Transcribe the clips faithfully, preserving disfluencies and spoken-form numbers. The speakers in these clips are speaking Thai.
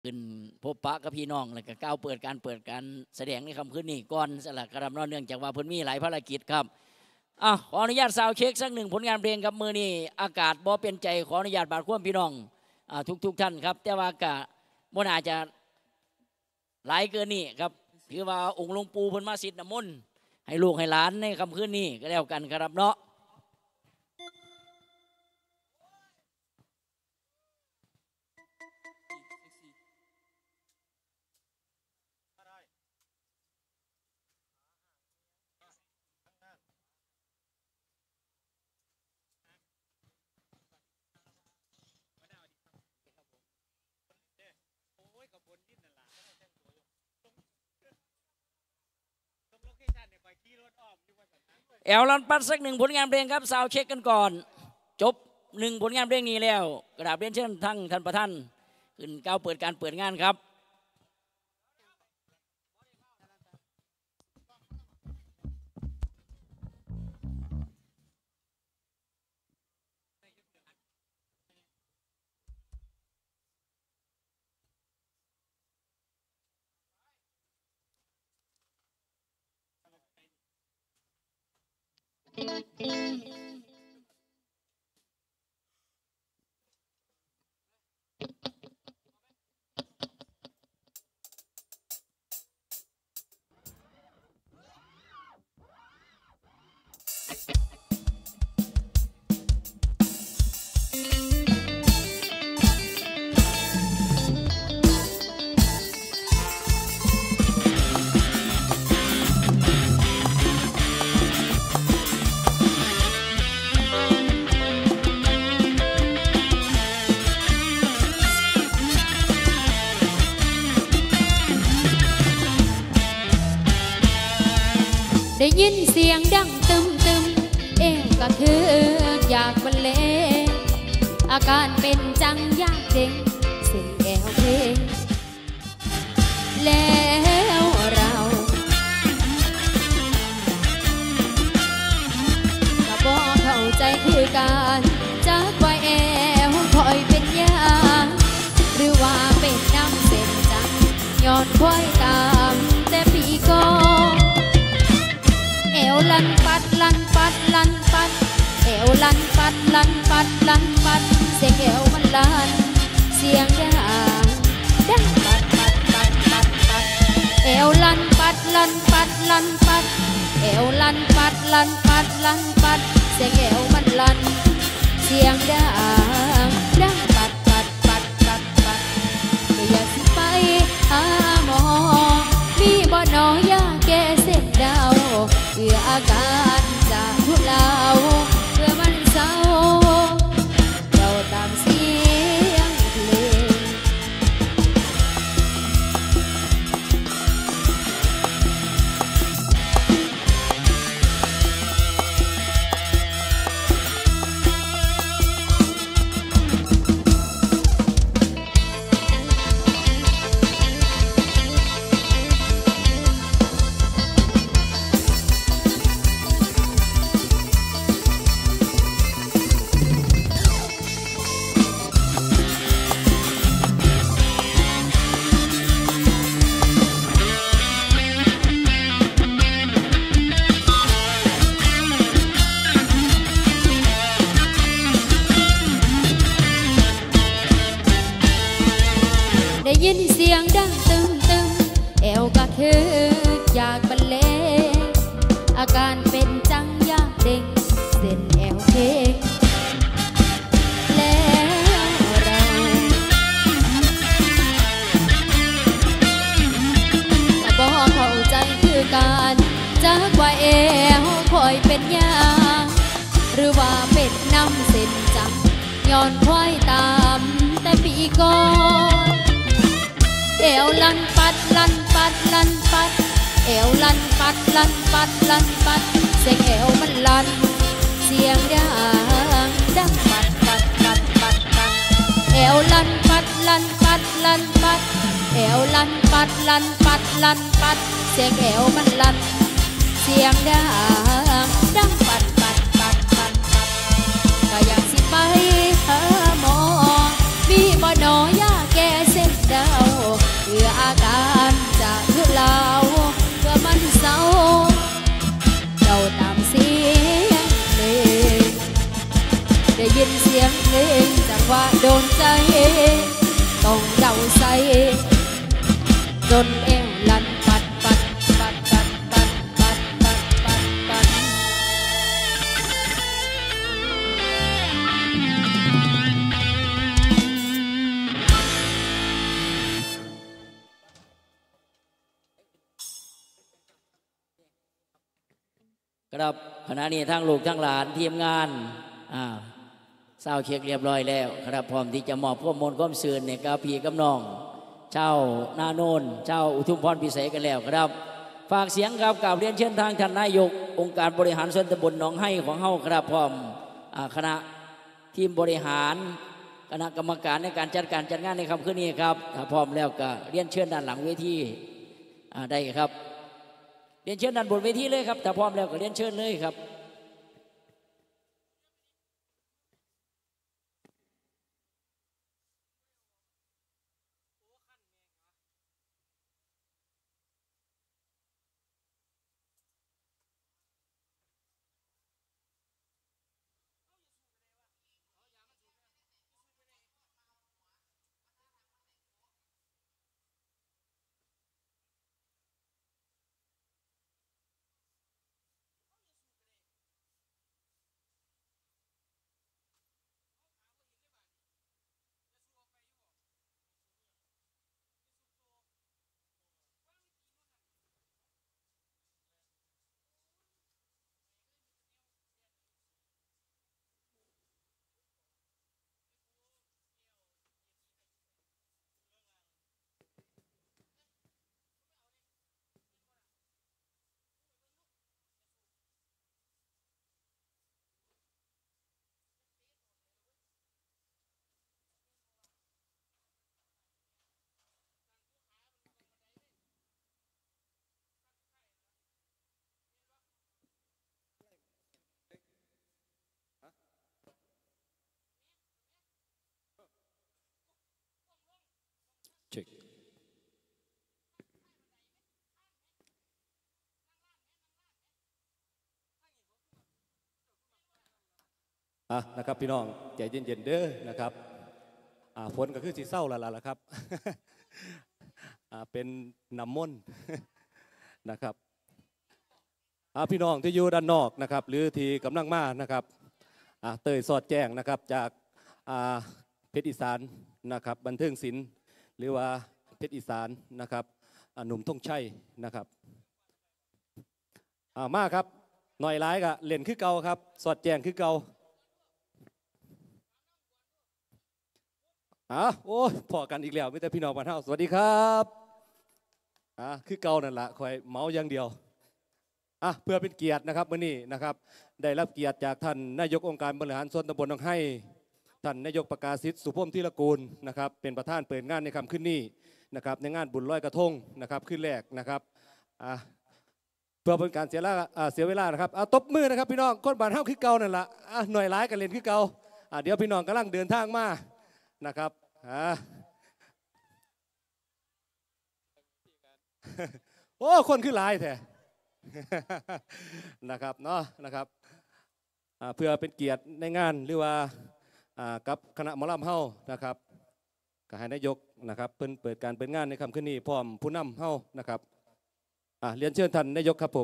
ขึ้นพบปะกับพี่น้องแล้วก็ก้าวเปิดการเปิดการแสดงในคำขึ้นนี้ก่อนสลักกระดำนอนเนื่องจากว่าเพิ่นมีหลายภารกิจครับอ่ะขออนุญาตซาวเช็คสักหนึ่งผลงานเพลงกับมือนี้อากาศบ่เป็นใจขออนุญาตบาดควมพี่น้องอ่าทุกๆท่านครับแต่ว่าก็บ่น่าจะหลายเกินนี่ครับถือว่าองค์หลวงปู่เพิ่นมาสิทธิ์น้ำมนต์ให้ลูกให้หลานในคำขึ้นนี้ก็แล้วกันครับเนาะแอลลันปัดสักหนึ่งผลงานเพลงครับซาวเช็คกันก่อนจบหนึ่งผลงานเพลงนี้แล้วกระดาษเรียนเชิญทั้งท่านประธานขึ้นก้าวเปิดการเปิดงานครับได้ยินเสียงดังตึมตึมเอวก็คืออยากบรรเลงอาการเป็นจังอยากเด้งเสียงแอวเพลงแล้วเราก็บอกเข้าใจคือการจากว่าแอวคอยเป็นยาหรือว่าเป็นน้ำเส้นจังย้อนคอยตามแต่ปีก่อนเอวลันปัดลันปัดลันปัดเอวลันปัดลันปัดลันปัดเสียงเอวมันลันเสียงดังดังปัดปัดปัดปัดปัดเอวลันปัดลันปัดลันปัดเอวลันปัดลันปัดลันปัดเสียงเอวมันลันเสียงดังดังปัดปัดปัดปัดปัดก็อยากสิไปหาหมอมีบ่หนอยาแก้เส้นดาวเพื่ออาการจากทุเลาเพื่อมันเศร้าเราตามเสียงเพลงได้ยินเสียงดังตึมตึมเอวก็คืออยากบรรเลงอาการเป็นจังอยากเด้งเส้นเอวเพลงแล้วเราก็บอกเข้าใจคือการจากว่าเอวคอยเป็นยาหรือว่าเป็นน้ำเส้นจังย้อนคอยตามแต่ปีก่อนเอวลันปัดลันปัดลันปัดเอวลันปัดลันปัดลันปัดเสียงเอวมันลันเสียงดังดังปัดปัดปัดปัดปัดเอวลันปัดลันปัดลันปัดเอวลันปัดลันปัดลันปัดเสียงเอวมันลันเสียงดังดังปัดปัดปัดปัดปัดก็อยากสิไปหาหมอมีบ่หนอยาแก้เส้นดาวพื่ออาการจะคือเราเพื่อมันเศร้าเจ้าตามเสียงเพลงได้ยินเสียงเพลงจังว่าโดนใจต้องเดาใส่จนเอวลั่นปัดปัดปัดปัดปัดปัดปัดปัดปัดครับขณะนี้ทั้งลูกทั้งหลานทีมงานอ่าเศร้าเช็คเรียบร้อยแล้วครับพร้อมที่จะมอบข้อมูลข้อมสื่อเนี่ยกับพี่กับน้องเจ้านาโนนเจ้าอุทุมพรพิเศษกันแล้วครับฝากเสียงครับกล่าวเรียนเชิญทางท่านนายกองค์การบริหารส่วนตำบลหนองไห้ของเฮาครับพร้อมคณะทีมบริหารคณะกรรมการในการจัดการจัดงานในคำคืนนี้ครับถ้าพร้อมแล้วก็เรียนเชิญด้านหลังเวทีได้ครับเรียนเชิญด้านบนเวทีเลยครับถ้าพร้อมแล้วก็เรียนเชิญเลยครับเช็คอ่ะนะครับพี่น้องใจเย็นๆเด้อนะครับอ่าฝนก็คือสีเศร้าและล่ะครับ อ่าเป็นน้ำมนต์ นะครับอ่าพี่น้องที่อยู่ด้านนอกนะครับหรือที่กำลังมานะครับอ่าเตยสอดแจ้งนะครับจากอ่าเพชรอีสานนะครับบันเทิงศิลป์หรือว่าเพชรอีสานนะครับหนุ่มท่งชัยนะครับอ่ามาครับหน่อยร้ายกะเล่นคือเก่าครับสอดแจ้งคือเก่าอ่ะโอ้ยพอกันอีกแล้วไม่แต่พี่น้องบ้านเฮาสวัสดีครับอ่ะคือเก่านั่นแหละคอยเมาอย่างเดียวอ่ะเพื่อเป็นเกียรตินะครับมื้อนี้นะครับได้รับเกียรติจากท่านนายกองค์การบริหารส่วนตำบลหนองไห้ท่านนายกประกาศสิทธิ์สุพมธีรกูลนะครับเป็นประธานเปิดงานในค่ำคืนนี้นะครับในงานบุญลอยกระทงนะครับขึ้นแรกนะครับอ่ะเพื่อเป็นการเสียเวลาเสียเวลานะครับอ่ะตบมือนะครับพี่น้องคนบ้านเฮาคือเก่านั่นแหละอ่ะหน่วยร้ายกันเล่นคือเก่าอ่ะเดี๋ยวพี่น้องกำลังเดินทางมานะครับอ่ะโอ้คนคือหลายแท้ นะครับเนาะนะครับเพื่อเป็นเกียรติในงานหรือว่ากับคณะหมอลำเฮานะครับก็ให้นายกนะครับเพิ่นเปิดการเปิดงานในค่ำคืนนี้พร้อมผู้นำเฮานะครับเรียนเชิญท่านนายกครับผม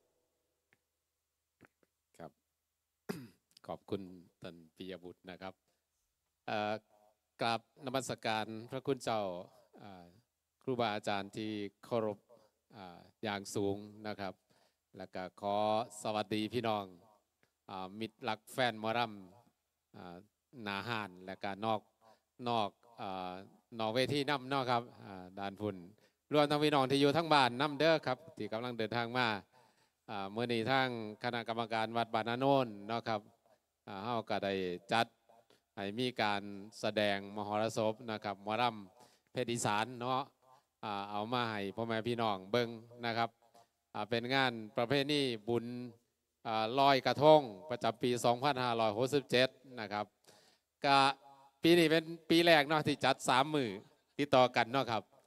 ครับ ขอบคุณท่านปิยบุตรนะครับกราบนมัสการพระคุณเจ้าครูบาอาจารย์ที่เคารพอย่างสูงนะครับแล้วก็ขอสวัสดีพี่น้องมิตรรักแฟนหมอลำนาหานและก็นอกนอกนอกเวทีน้ำนอกครับด้านพุ่นรวมทั้งพี่น้องที่อยู่ทั้งบ้านน้ำเด้อครับที่กำลังเดินทางมาเมื่อนี้ทั้งคณะกรรมการวัดบานนาโนนเนาะครับเฮาก็ได้จัดให้มีการแสดงมหรสพนะครับหมอลำเพชรอีสานเนาะเอามาให้พ่อแม่พี่น้องเบิ่งนะครับเป็นงานประเพณีบุญลอยกระทงประจำปี สองพันห้าร้อยหกสิบเจ็ด นะครับก็ปีนี้เป็นปีแรกเนาะที่จัดสามมือติดต่อกันเนาะครับ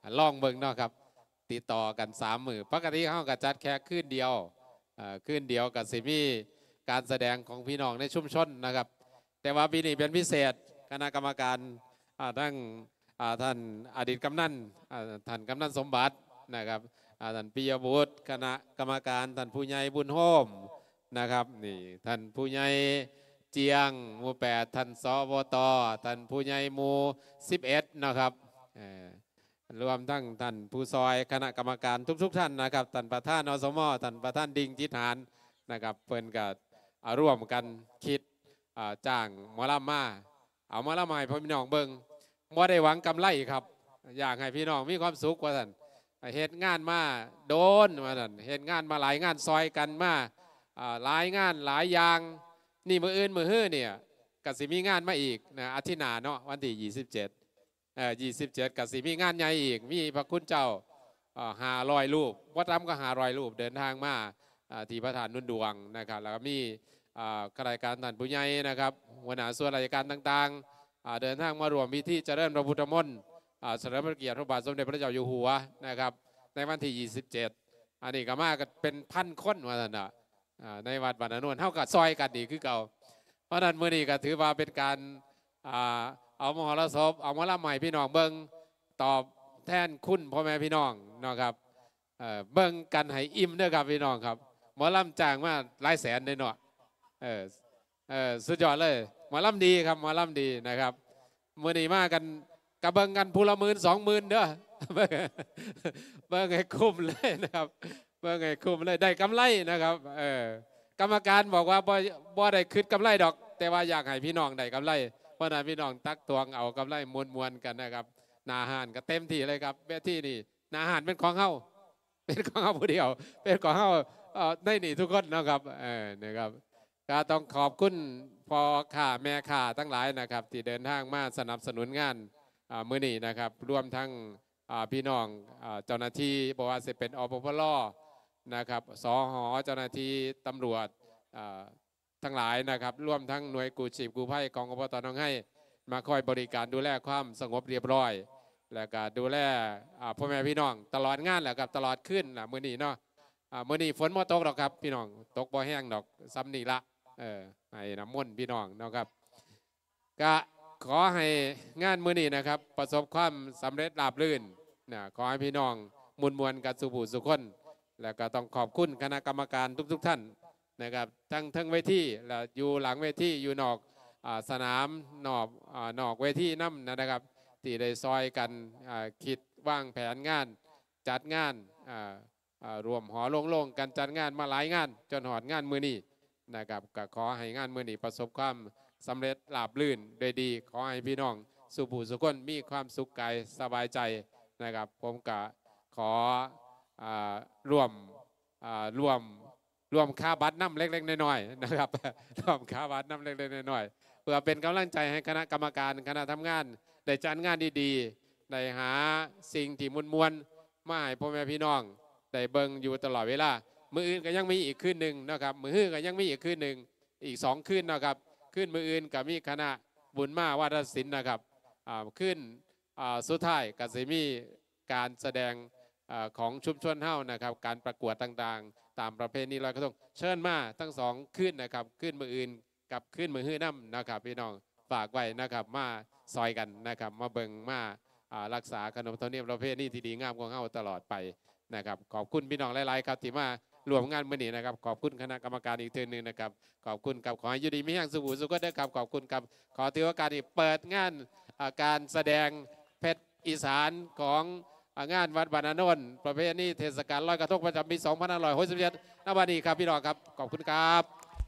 ลองเบิ่งเนาะครับติดต่อกันสามมือปกติเขาก็จัดแค่คืนเดียวคืนเดียวกับสิมีการแสดงของพี่น้องในชุมชนนะครับแต่ว่าปีนี้เป็นพิเศษคณะกรรมการทั้งท่านอดีตกำนันท่านกำนันสมบัตินะครับท่านปิยบุตรคณะกรรมการท่านผู้ใหญ่บุญโฮมนะครับนี่ท่านผู้ใหญ่เจียงหมู่แปดท่านสวตท่านผู้ใหญ่หมู่สิบเอ็ดนะครับรวมทั้งท่านผู้ซอยคณะกรรมการทุกๆท่านนะครับท่านประธานอสมท่านประธานดิ่งจิตหารนะครับเพิ่นก็ร่วมกันคิดจ้างหมอลำมาเอาหมอลำมาให้พี่น้องเบิ่งบ่ได้หวังกำไรครับอยากให้พี่น้องมีความสุขกว่าท่านเหตุงานมาโดนมาท่านเหตุงานมาหลายงานซอยกันมาหลายงานหลายอย่างนี่มืออื่นมือฮื้อเนี่ยกสิมีงานมาอีกนะอาทิตย์หน้าเนาะวันที่ยี่สิบเจ็ดเอ่อยี่สิบเจ็ดกสิมีงานใหญ่อีกมีพระคุณเจ้าห้าร้อยรูปวัดรำก็ห้าร้อยรูปเดินทางมาที่พระธาตุนุ่นดวงนะครับแล้วก็มีข้าราชการท่านผู้ใหญ่นะครับหัวหน้าส่วนราชการต่างๆเดินทางมารวมพิธีเจริญพระพุทธมนต์เฉลิมพระเกียรติพระบาทสมเด็จพระเจ้าอยู่หัวนะครับในวันที่ยี่สิบเจ็ดอันนี้ก็มากันเป็นพันคนว่าท่านนะในวัดบ้านอนุนเท่ากับซอยกันดีคือเก่าเพราะนั้นมื้อนี้ก็ถือว่าเป็นการเอามหรสพเอามหรใหม่พี่น้องเบิ้งตอบแทนคุณพ่อแม่พี่น้องนะครับเบิ้งกันให้อิ่มเด้อครับพี่น้องครับหมอลำจ้างมาหลายแสนเลยเนาะเออเออสุดยอดเลยหมอลำดีครับหมอลำดีนะครับมื้อนี้มากันกระเบิ้งกันพูละหมื่นสองหมื่นเด้อเบิ้งให้คุ้มเลยนะครับเบิ้งให้คุ้มเลยได้กำไรนะครับเออกรรมการบอกว่าบ่บ่ได้คืดกำไรดอกแต่ว่าอยากให้พี่น้องได้กำไรเพราะนั้นพี่น้องตักตวงเอากำไรมวลมวลกันนะครับนาหารก็เต็มที่เลยครับเวทีนี่นาหารเป็นของเฮาเป็นของเฮาผู้เดียวเป็นของเฮาได้หนีทุกคนนะครับเออนะครับก็ต้องขอบคุณพ่อข้าแม่ข้าทั้งหลายนะครับที่เดินทางมาสนับสนุนงานมื้อนี้นะครับรวมทั้งพี่น้องเจ้าหน้าที่บอกว่าจะเป็นอปพลนะครับสหเจ้าหน้าที่ตำรวจทั้งหลายนะครับร่วมทั้งหน่วยกู้ชีพกู้ภัยกองอบตหนองไห้มาคอยบริการดูแลความสงบเรียบร้อยแล้วก็ดูแลพ่อแม่พี่น้องตลอดงานแหละครับตลอดขึ้นนะมื้อนี้เนาะมื้อนี้ฝนบ่ตกหรอกครับพี่น้องตกบ่แห้งดอกซ้ำนี่ละเออให้น้ำมนต์พี่น้องเนาะครับก็ขอให้งานมื้อนี้นะครับประสบความสำเร็จราบรื่นนะขอให้พี่น้องมุนมวลกันสุภูสุคนแล้วก็ต้องขอบคุณคณะกรรมการทุกๆท่านนะครับทั้งทั้งเวทีและอยู่หลังเวทีอยู่นอกสนามนอกนอกเวทีน้ำนะครับที่ได้ซอยกันคิดวางแผนงานจัดงานรวมหอลงลงกันจัดงานมาหลายงานจนหอดงานมือนี้นะครับก็ขอให้งานมือนี้ประสบความสำเร็จราบรื่นโดยดีขอให้พี่น้องสุภูสุคนมีความสุขกายสบายใจนะครับผมก็ขอร่วมร่วมรวมค่าบัตรน้ำเล็กๆน้อยๆนะครับรวมค่าบัตรน้ำเล็กๆน้อยๆเพื่อเป็นกำลังใจให้คณะกรรมการคณะทำงานได้จัดงานดีๆได้หาสิ่งที่มวลๆมาให้พ่อแม่พี่น้องได้เบิ่งอยู่ตลอดเวลามืออื่นก็ยังมีอีกคืนหนึ่งนะครับมือฮื้อก็ยังมีอีกคืนหนึ่งอีกสองคืนนะครับคืนมืออื่นก็มีคณะบุญมาวาทศิลป์นะครับคืนสุดท้ายก็จะมีการแสดงของชุมชนเฮ้านะครับการประกวดต่างๆตามประเพณีลอยกระทงเชิญมาทั้งสองขึ้นนะครับขึ้นมืออื่นกับขึ้นมือฮื้อน้ำนะครับพี่น้องฝากไว้นะครับมาซอยกันนะครับมาเบิ่งมารักษาขนบธรรมเนียมประเพณีที่ดีงามของเฮ้าตลอดไปนะครับขอบคุณพี่น้องหลายๆครับที่มารวมงานมื้อนี้นะครับขอบคุณคณะกรรมการอีกทีนึงนะครับขอบคุณกับขอให้อยู่ดีมีแห่งสุขสุขก็ได้ครับขอบคุณครับขอถือโอกาสที่เปิดงานการแสดงเพชรอีสานของงานวัดบ้านอานนท์ประเพณีเทศกาลลอยกระทงประจำปีสองพันห้าร้อยหกสิบเจ็ดณบัดนี้ครับพี่น้องครับขอบคุณครับ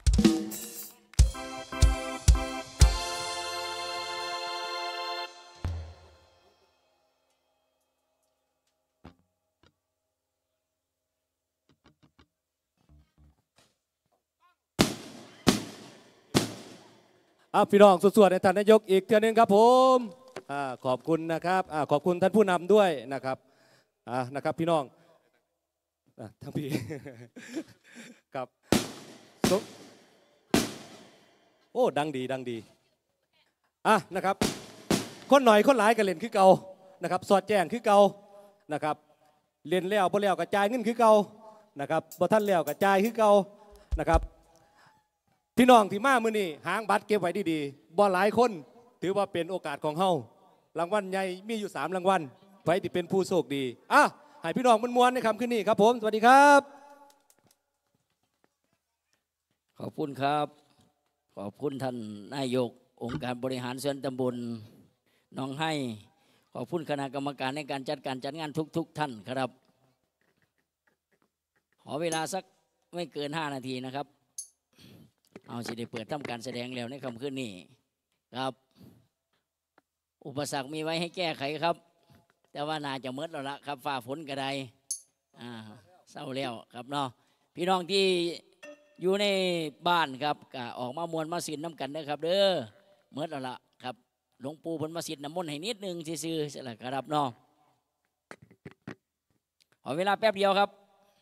อ่ะพี่น้องสวดๆในท่านนายกอีกเทื่อนึงครับผมอ่าขอบคุณนะครับอ่าขอบคุณท่านผู้นำด้วยนะครับอ่านะครับพี่น้องอ่ะทั้งพี่ กับโอ้ดังดีดังดีอ่ะนะครับคนหน่อยคนหลายกันเล่นคือเก่านะครับสอดแจ้งคือเก่านะครับเล่นแล้วบ่แล้วกระจายเงินคือเก่านะครับบ่ท่านแล้วกระจายคือเก่านะครับพี่น้องที่มามื้อนี้หางบัตรเก็บไว้ดีๆบ่หลายคนถือว่าเป็นโอกาสของเฮารางวัลใหญ่มีอยู่สามรางวัลไว้ที่เป็นผู้โชคดีอ่ะให้พี่น้องมวลๆในคำขึ้นนี้ครับผมสวัสดีครับขอบคุณครับขอบคุณท่านนายกองค์การบริหารส่วนตำบลหนองไห้ขอบคุณคณะกรรมการในการจัดการจัดงานทุกๆทท่านครับขอเวลาสักไม่เกินห้านาทีนะครับเอาสิได้เปิดทำการแสดงแล้วในคำขึ้นนี้ครับอุปสรรคมีไว้ให้แก้ไขครับแต่ว่าน่าจะเมิดแล้วละครับฝ่าฝนกระไดอ่าเศร้าแล้วครับเนาะพี่น้องที่อยู่ในบ้านครับก็ออกมามวลมาสินน้ำกันนะครับเด้อเมิดแล้วละครับหลวงปู่เพิ่นมาสินน้ำมนต์ให้นิดนึงซื่อๆใช่ละครับเนาะขอเวลาแป๊บเดียวครับ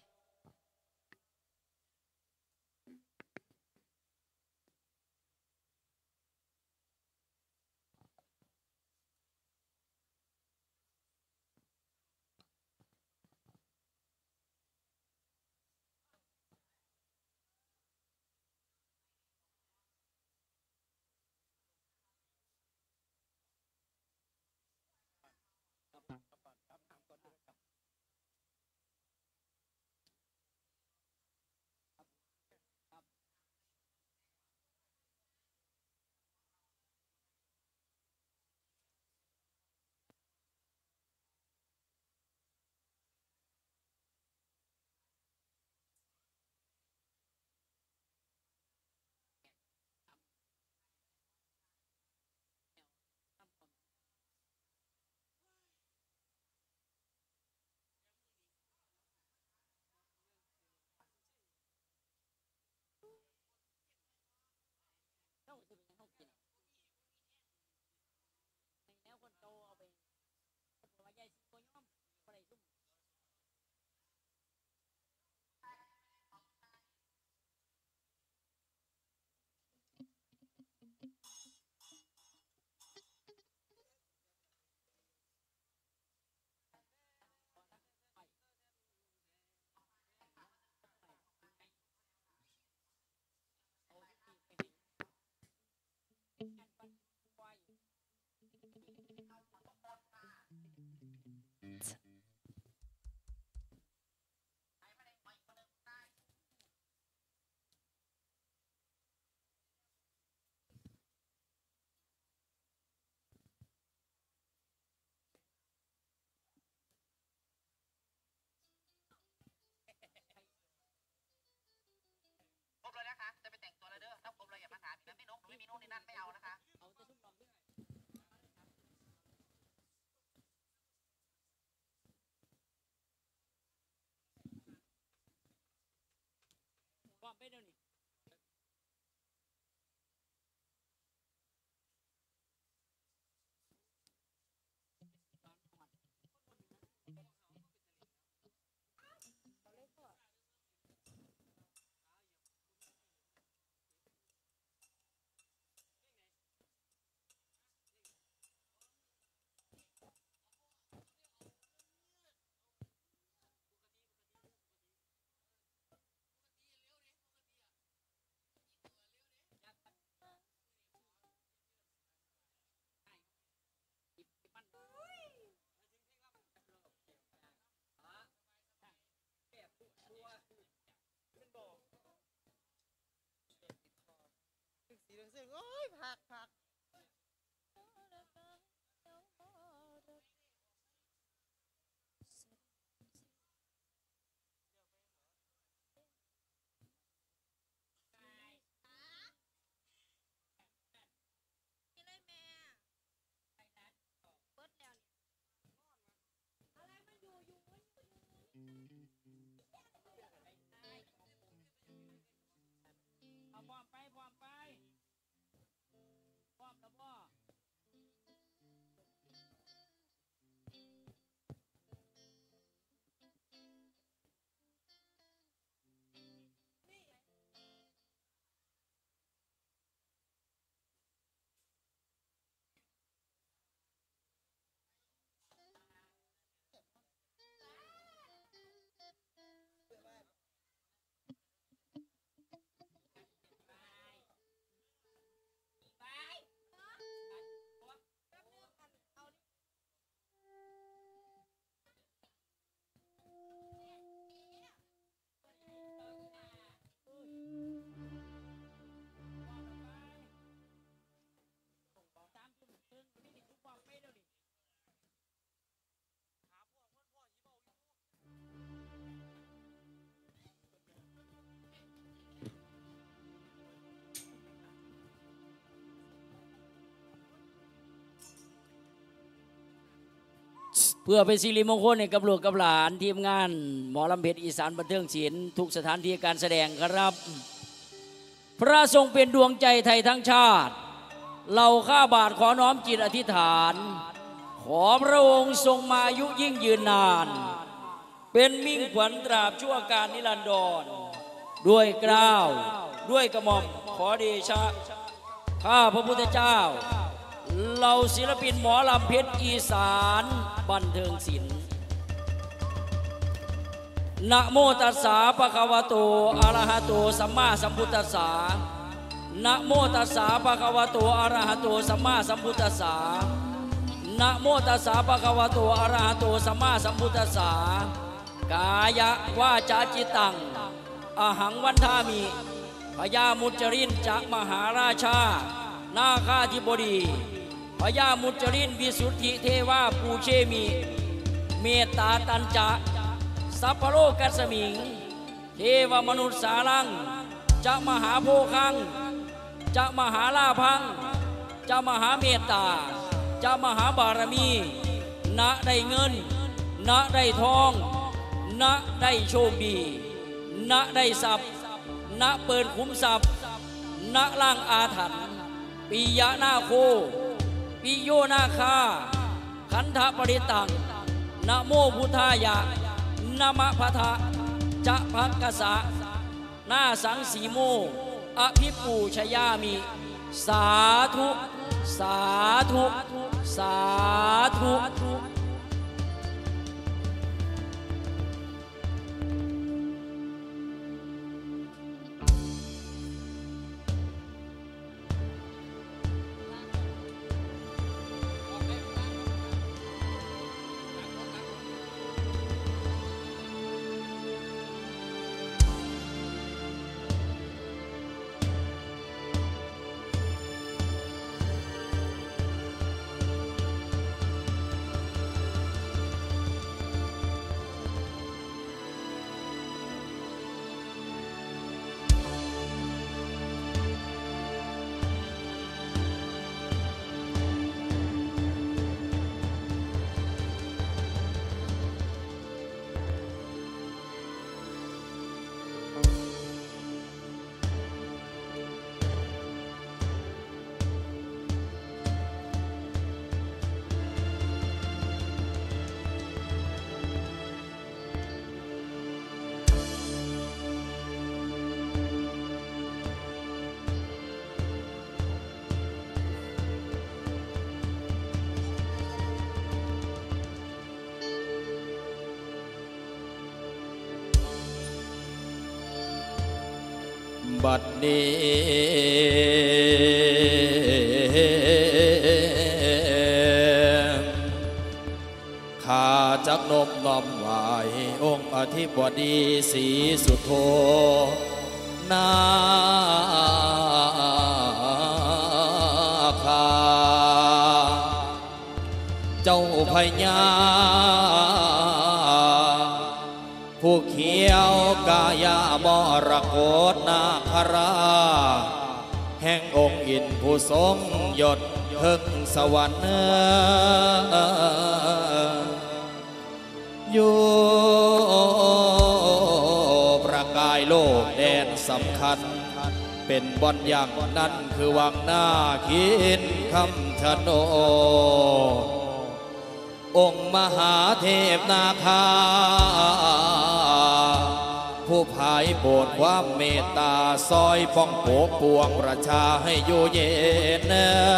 ไปเดี๋ยวนี้เอาพร้อมไปพร้อมไปพร้อมแล้วพ่อเเพื่อเป็นสิริมงคลให้กับลูกกับหลานทีมงานหมอลำเพชรอีสานบันเทิงศิลป์ทุกสถานที่การแสดงครับพระทรงเป็นดวงใจไทยทั้งชาติเราข้าบาทขอน้อมจิตอธิษฐานขอพระองค์ทรงมายุยิ่งยืนนานเป็นมิ่งขวัญตราบชั่วการนิรันดรด้วยเกล้าด้วยกระหม่อมขอเดชะข้าพระพุทธเจ้าเราศิลปินหมอลำเพชรอีสานบันเทิงศิลป์นะโมตัสสะภะคะวะโตอะระหะโตสัมมาสัมพุทธัสสะนะโมตัสสะภะคะวะโตอะระหะโตสัมมาสัมพุทธัสสะนะโมตัสสะภะคะวะโตอะระหะโตสัมมาสัมพุทธัสสะกายะวาจาจิตตังอหังวันทามิพญามุจรินจากมหาราชานาคาธิบดีพญามุจรินวิสุทธิเทวาปูเชมิเมตตาตันจะสัพพโลกัสมิงเทวมนุษย์สารังจะมหาโภคังจะมหาลาพังจะมหาเมตตาจะมหาบารมีณได้เงินณได้ทองณได้โชคดีณได้ทรัพย์ณเปิดขุมทรัพย์ณล่างอาถรรพ์ปิยะนาโคปิโยนาคาขันธปริตังนะโมพุทธายะนะมะพะทะจะภักกสะนาสังสีโมอภิปูชยามิสาธุสาธุสาธุบัดนี้ข้าจักนบน้อมไหวองค์อธิบดีศรีสุโธนาคาเจ้าพญาผู้เขียวกายามรกตนาคราแห่งองค์อินผู้ทรงยศเทิงสวรรค์อยู่ประกายโลกแดนสำคัญเป็นบอนอย่างนั้นคือวังหน้าคินคำชะโนองค์มหาเทพนาคาผู้ภายโปรดความเมตตาซอยป้องปกปวงประชาให้อยู่เย็น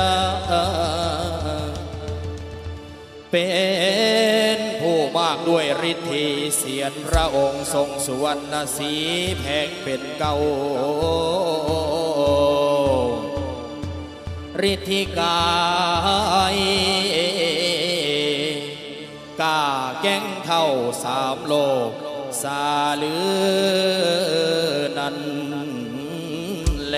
เป็นผู้มากด้วยฤทธิเสียนพระองค์ทรงสุวรรณสีแผงเป็นเก่าฤทธิกายกาแก้งเท่าสามโลกสาลือนั้นแล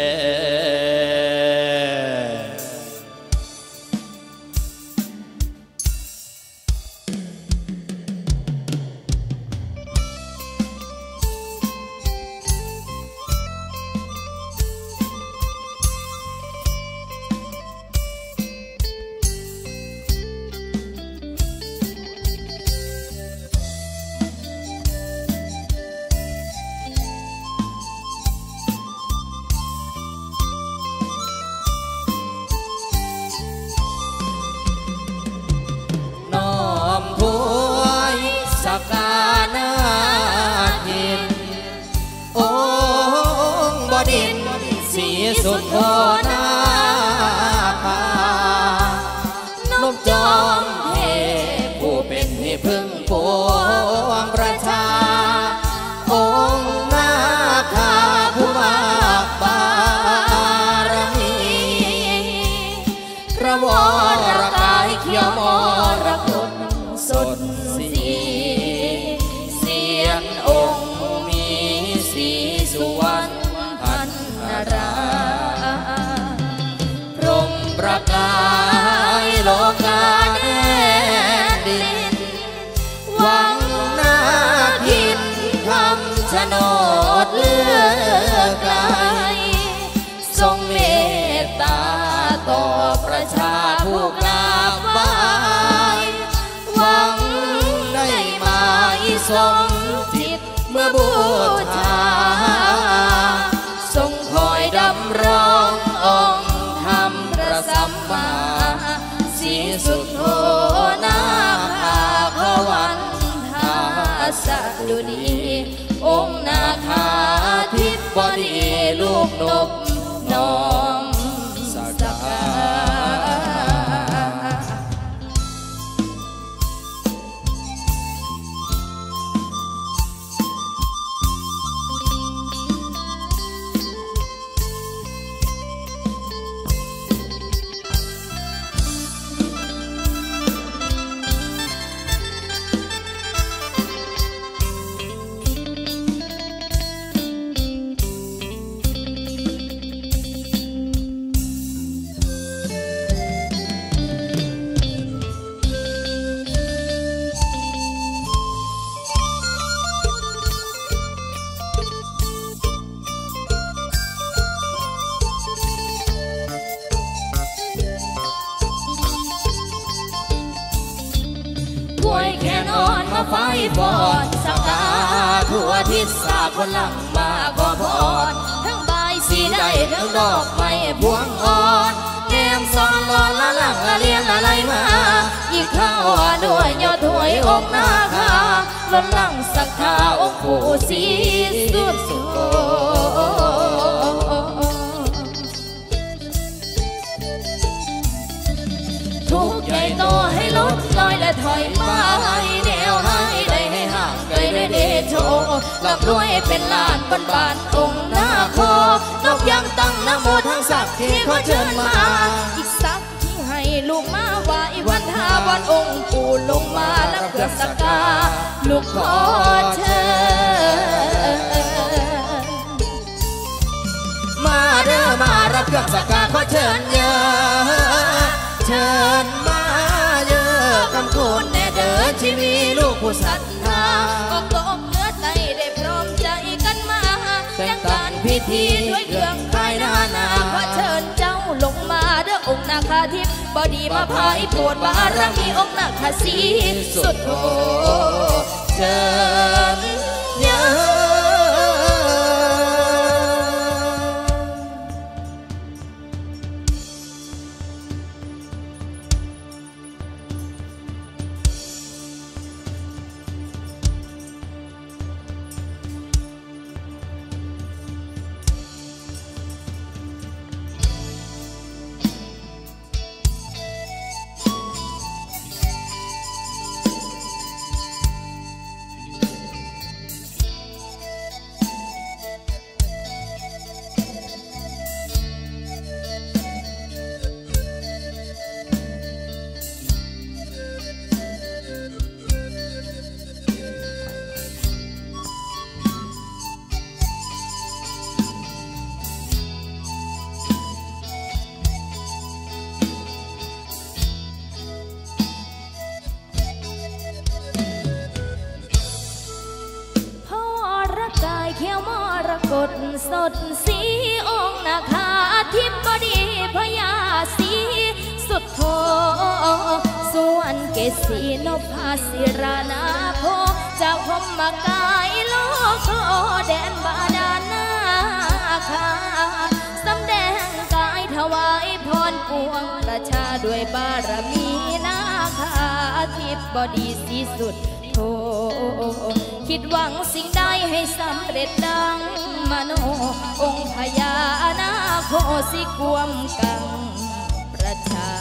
สุดโทนาภานมจอมเทผู้เป็นที่พึ่งปวงประชาองค์นาคาผู้มากบารมีกระวรกายเขียวมรกตสดสีเสียงองค์มีสีสุวรรณพันนาราพรหมประกายโลกาแดนดินหวังนาคินคำชะโนดเลือกไกลทรงเมตตาต่อประชาผู้กราบไหว้หวังได้หมายสมจิตเมื่อบูชาทรงคอยดำรงองค์ธรรมพระสัมมาสีสุดโทนาภาพวันทาสดุนีองค์นาคาทิบดีลูกนกน้อมสักการไฟบอนสักาทั่วทิศสาคนหลังมาขอพรทั้งใบสีได้ทั้งดอกไม้พวงอ่อนแนมซ้อนลอนละหลังละเลียงอะไรมาอีกข้าวด้วยยอดถวยอกนาคาล้นหลังสักทาอกผู้สีสุดสุดทุกใหญ่โตให้ลดลอยและถอยมาให้แนวให้ได้ให้ห่างไกลได้เดโชลำรวยเป็นล้านบรรบานองค์นาคอนกยังตั้งนโมทั้งสักที่ขอเชิญมาอีกสักที่ให้ลูกมาไหววันทาวันองค์ปู่ลงมาแล้วเกิดสักการลูกขอเชิญมาเด้อมารับเครื่องสักการขอเชิญเยอะเชิญมาเยอะคำคุณแน่เดินที่มีลูกผู้ศรัทธาก็กบเนื้อใจได้พร้อมใจกันมาแต่งการพิธีด้วยเครื่องคายนานาขอเชิญเจ้าลงมาเด้อองค์นาคาทิพย์บดีมาพายปวดบารมีองค์นาคาสีสุดโทเชิญเยอะกดสดสีองค์นาคาทิพย์บดีพญาสีสุดโทส่วนเกษีนพาสิรานาโพจากพมมากายโลกแดนบาดาลนาคาสำแดงกายถวายพรปวงประชาด้วยบารมีนาคาทิพย์บดีสีสุดโทคิดหวังสิ่งใดให้สำเร็จดังมโนองค์พญานาคสิกวมกังประชา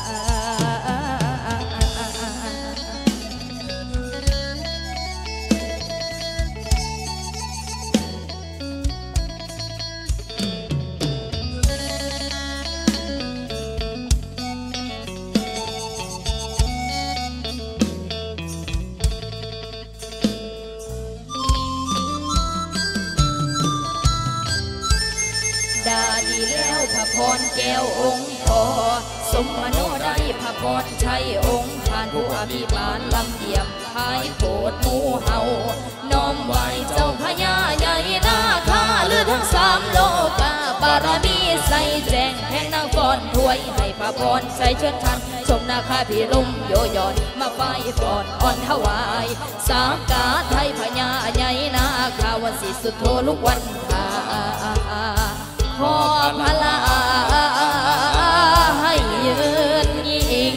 ดาดีแล้วพระพรแก้วองค์พอสมมโนได้พระพรชัยองค์ผ่านผู้อภิบาลลำเยี่ยมพายโพดหมูเฮาน้อมไหวเจ้าพญาใหญ่นาคาเลือทั้งสามโลกาบารมีใส่แจงแห่งนางฟ้อนถวยให้พระพรใส่เชิดทันชมนาคาพี่ลุมโยยอนมาไฟฟ้อนอ่อนถวายสากาไทยพญาใหญ่นาคาวันสิสุดโทลุกวันทาขอพลาให้ยืนยิ่ง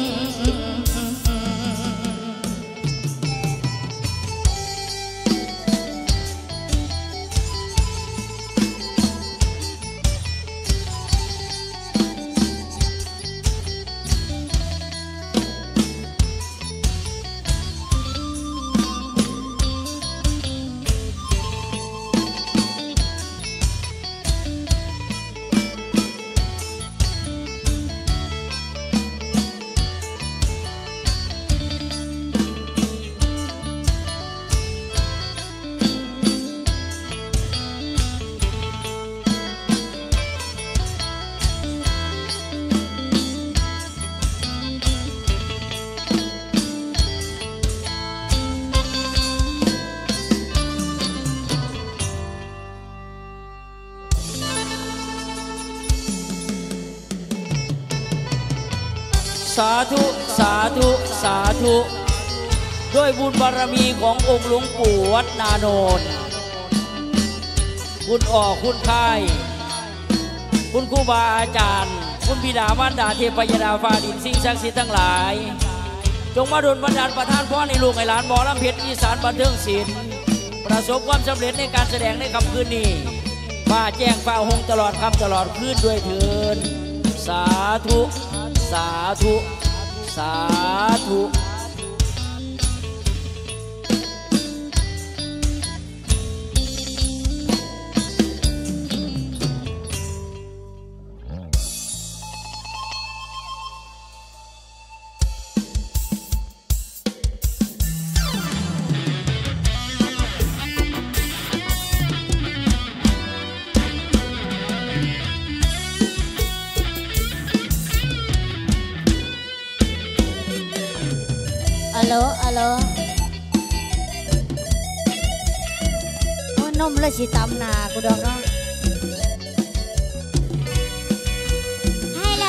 สาธุสาธุสาธุด้วยบุญบารมีขององค์หลวงปู่วัดนาโนนคุณออกคุณค่ายคุณครูบาอาจารย์คุณบิดามารดาเทพยดาฟ้าดินสิ่งศักดิ์สิทธิ์ทั้งหลายจงมาดลบันดาลประทานพรในลูกในหลานหมอลำเพชรอีสานบันเทิงศิลป์ประสบความสำเร็จในการแสดงในค่ำคืนนี้ฟ้าแจ้งฟ้าหงตลอดค่ำตลอดคืนด้วยเถิดสาธุสาธุสาธุอัลโหลอัลโหลโอ้นมเลยสิตำหนากูดอกเนาะฮัลโหล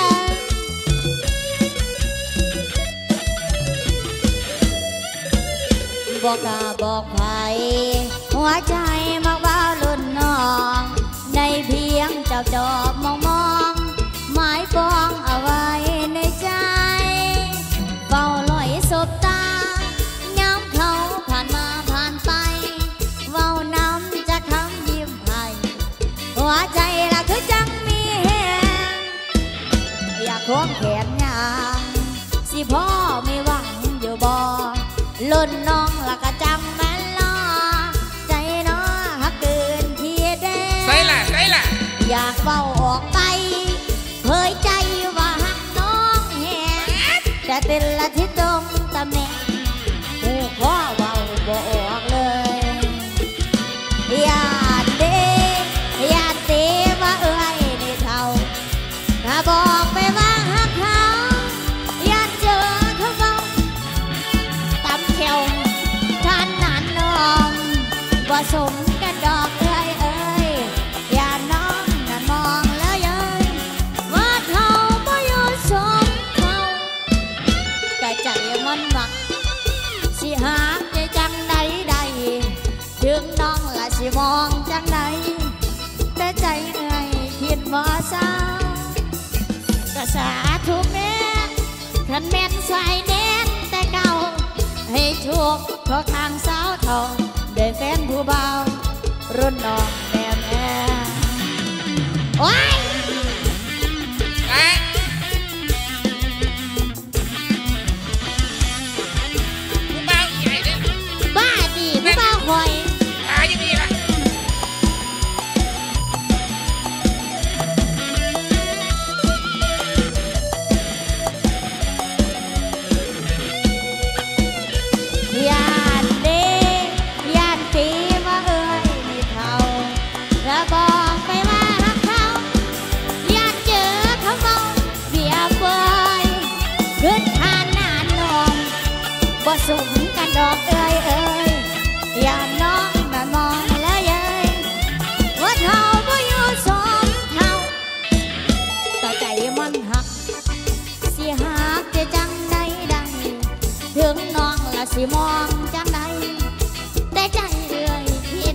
บอกกาบอกใครหัวใจมักว่าลุ่นน้องในเพียงเจ้าจอบมองมองหมายปองเอาไว้ในใจเฝ้าลอยสบตาย้ำเขาผ่านมาผ่านไปเว้าน้ำจะคำยิ้มให้หัวใจละคือจังมีแหงอยากควงแขนยางสิพ่อไม่หวังอยู่บ่ลุ่นน้องละก็จังแม่นล้อใจน้อฮักเกินที่เด้ใส่ละใส่ละอยากเฝ้าออกไปเผยใจว่าฮักน้องแหงแต่ติดละที่ตรงตำแหน่งผู้ขอเว้าบ่ออกเลยอย่าเด้อย่าเตว่าเอ้ยนี่เท่าถ้าบอกไปว่าฮักเขาอย่าเจอเขาเฝ้าตำเขียวท่านนั้นน้องว่าสมกันดอกเอ้ยเอ้ยอย่าน้องนั่นมองแล้วเย้ยว่าเขาบ่อยู่สมเขาแต่ใจมันหวังสิหาใจจังใดใดถึงน้องละสิมองจังใดแต่ใจเอ้ยคิดว่าเศร้ากระสาทุกแม่ขันแม่นใส่แน่นแต่เก่าให้ทุกข์เพราะทางสาวทองได้แฟ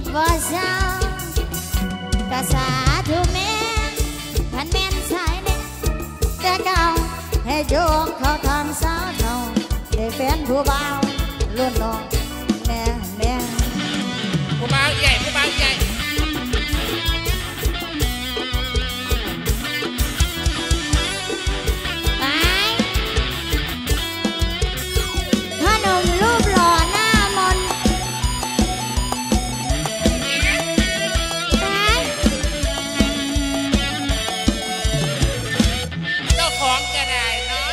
ว่าเศร้ากะสาธุแม่พันแม่นสายเด็กแต่เก่าให้โยกเขาทำสาวเท่าได้แฟนผู้เบารุ่นน้องแม่แม่ผู้บ่าวใหญ่ผู้บ่าวใหญ่ขนมรูปหล่อหน้ามนเจ้าของก็ได้เนาะ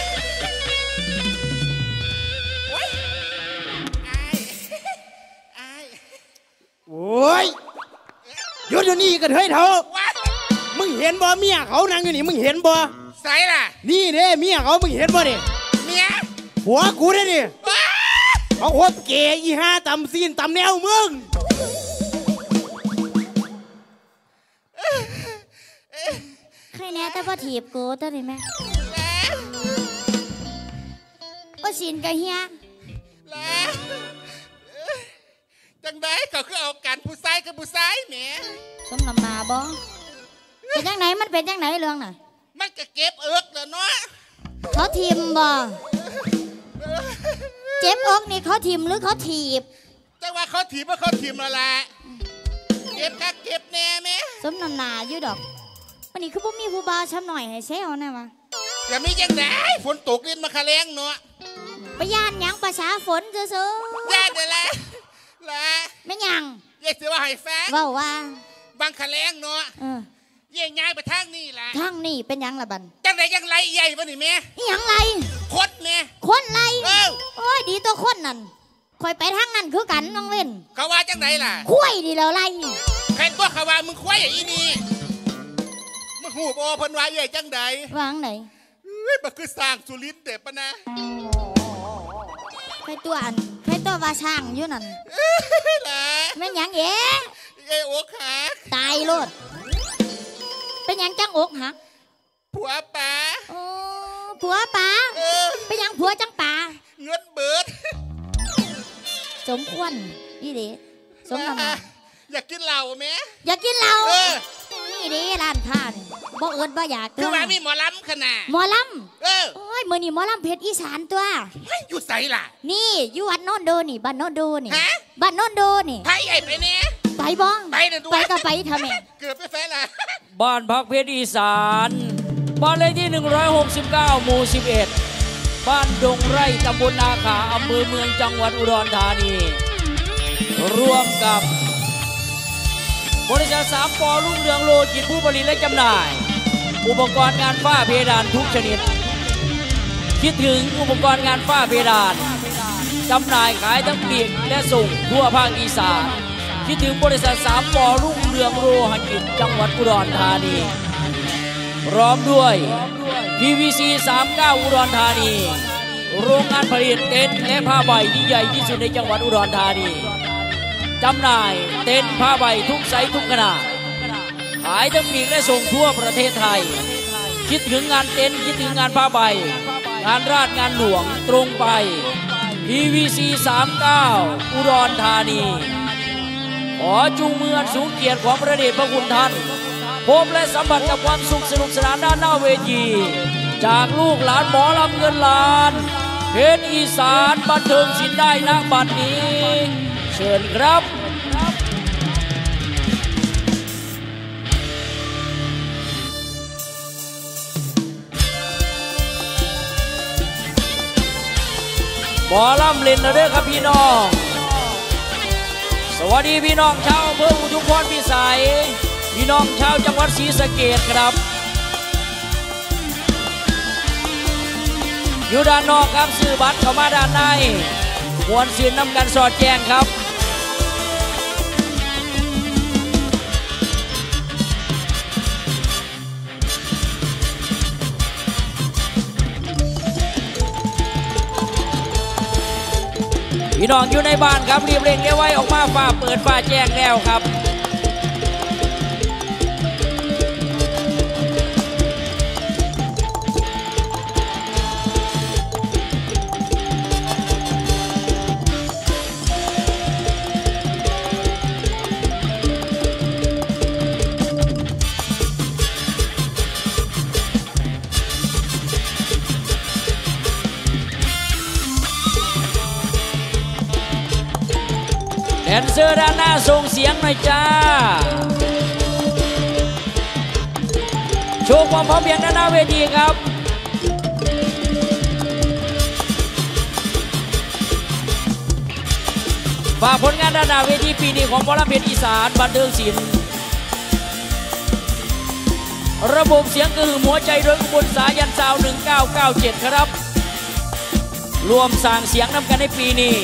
โอ้ยอายอายโอ้ยหยุดเดี๋ยวนี้กันเฮ้ยเถอะว้ามึงเห็นบ่เมียเขานั่งอยู่นี่มึงเห็นบ่ใส่ล่ะนี่เด้เมียเขามึงเห็นบ่นี่เมียผัวกูเด้นี่ว้าเขาโคตรเก๋อีห้าตำซีนตำแนวมึงใครแน่แต่พอถีบกูตัวนี้แม่ก็สินกะเฮียแล้วจังได้ก็คือเอากันผู้ชายกับผู้ชายแหมสมนำหนาบ่เป็นจังไหนมันเป็นจังไหนเรื่องน่ะมันก็เก็บเอิกแล้วเนาะเขาทีมบ่เจ็บอกนี่เขาทีมหรือเขาถีบจังว่าเขาถีบว่าเขาถีบแล้วล่ะเก็บคักเก็บแน่แม่สมนำหนาอยู่ดอกวันนี้คือบ่มีผู้บ่าวช้ำหน่อยให้เซลนะวะอย่ามีจังได้ฝนตกลิ้นมาคะแรงเนาะไปย่านหยังภาษาฝนซื่อญาติเดี๋ยวละละๆไม่หยังยายเสือว่าให้แฟงเว้าว่าบางคะแรงเนาะเออเย่ย้ายไปทางนี่ล่ะทางนี่เป็นหยังละบันจังไดยังไรใหญ่ปะนี่แม่อีหยังไรคดแม่คนไรเออโอ้ยดีตัวคนนั่นคอยไปทางนั้นคือกันน้องเล่นเขาว่าจังไดล่ะคุ้ยดีแล้วไรใครตัวเขาว่ามึงควายอย่างอีนี่มึงหูบอเพันว่าใหญ่จังไดวางไหนเฮ้ยมันคือสร้างสุรินทร์เด็ดปะนะใครตัวอันใครตัวว่าช่างอยู่นั่นล่ะแม่นหยังเอ๋เอ้โอ้ขาตายโลดเป็นหยังจังอกหักผัวป๋าโอ้ผัวป๋าเออเป็นหยังผัวจังป๋าเงินเบิดสมควรนี่เด้สมน้ำหน้าอยากกินเหล้าไหมอยากกินเหล้าเออนี่เด้ร้านค้านี่บ่เอิดบ่อยากตัคือวว่ามีหมอลำขนาดหมอลเออำโอ้ยมื้อนี้หมอลำเพชรอีสานตัวเฮ้ยอยู่ใส่ล่ะนี่อยู่วัดโนนโดนี่บ้านโนนโดนี่ฮะบ้านโนนโดนี่ไพ่ใหญ่ไปเนี่ยไปบ้องไปนะตัวไปก็ไปทำไมเกือบไปแฟนละบ้านพักเพชรอีสานบ้านเลขที่หนึ่งร้อยหกสิบเก้าหมู่สิบเอ็ดบ้านดงไร่ตำบลนาขาอำเภอเมืองจังหวัดอุดรธานีร่วมกับบริษัทสามปอรุ่งเรืองโลจิตผู้ผลิตและจำหน่าย อุปกรณ์งานฝ้าเพดานทุกชนิดคิดถึงอุปกรณ์งานฝ้าเพดานจำหน่ายขายทั้งปลีกและส่งทั่วภาคอีสานคิดถึงบริษัทสามปอรุ่งเรืองโลหกิจจังหวัดอุดรธานีพร้อมด้วย พี วี ซี สามสิบเก้า อุดรธานีโรงงานผลิตเต็นท์และผ้าใบที่ใหญ่ที่สุดในจังหวัดอุดรธานีจำหน่ายเต็นท์ผ้าใบทุกไซส์ทุกขนาดขายทั้งปลีกและส่งทั่วประเทศไทยคิดถึงงานเต็นท์คิดถึงงานผ้าใบงานราชงานหลวงตรงไป พี วี ซี สามสิบเก้า อุดรธานีขอจูงมืออันสูงเกียรติของพระเดชพระคุณท่านพบและสัมผัสกับความสุขสนุกสนานด้านหน้าเวทีจากลูกหลานหมอลำเงินล้านเพชรอีสานบันเทิงศิลป์ได้ณบัดนี้เชิญครับหมอลำเล่นนะเด้อครับพี่น้องสวัสดีพี่น้องชาวอำเภออุทุมพรพิสัยพี่น้องชาวจังหวัดศรีสะเกษครับอยู่ด้านนอกครับซื้อบัตรเข้ามาด้านในมวลสื่อนำกันสอดแจ้งครับพี่น้องอยู่ในบ้านครับรีบเร่งเร็วไว้ออกมาฝ่าเปิดฝ่าแจ้งแล้วครับแดนเซอร์ด้านหน้าส่งเสียงหน่อยจ้าโชว์ความพร้อมเพรียงด้านหน้าเวทีครับฝากผลงานด้านหน้าเวทีปีนี้ของหมอลำเพชรอีสานบันเทิงศิลป์ระบบเสียงกระหึ่มหัวใจโดยอุบลสายันซาวหนึ่งเก้าเก้าเจ็ดครับรวมสร้างเสียงนำกันในปีนี้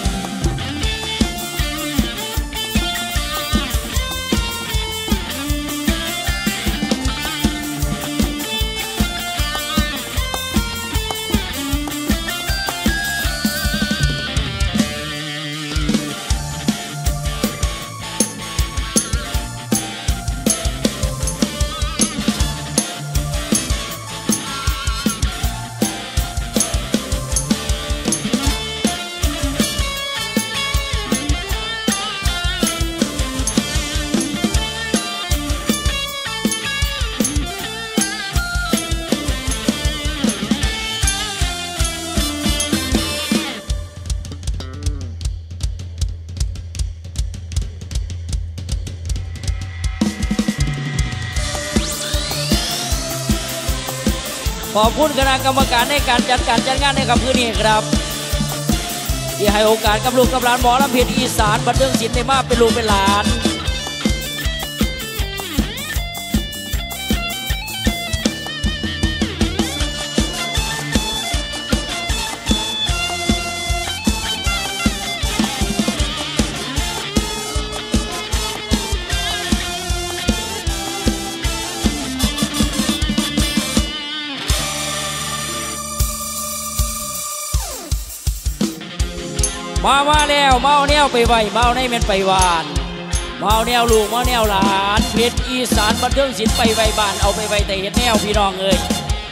ขอบคุณคณะกรรมการในการจัดการจัดงานในค่ำคืนนี้ครับที่ให้โอกาสกับลูกกับหลานหมอลำเพชรอีสานบันเทิงศิลป์ได้มาเป็นลูกเป็นหลานมามาแล้วเมาแนวไปไหวเมาในเมนไปวานเมาแนวลูกเมาแนวหลานเพชรอีสานบันเทิงศิลป์ไปไหวบ้านเอาไปไหวแต่เห็ดแนวพี่น้องเอ้ย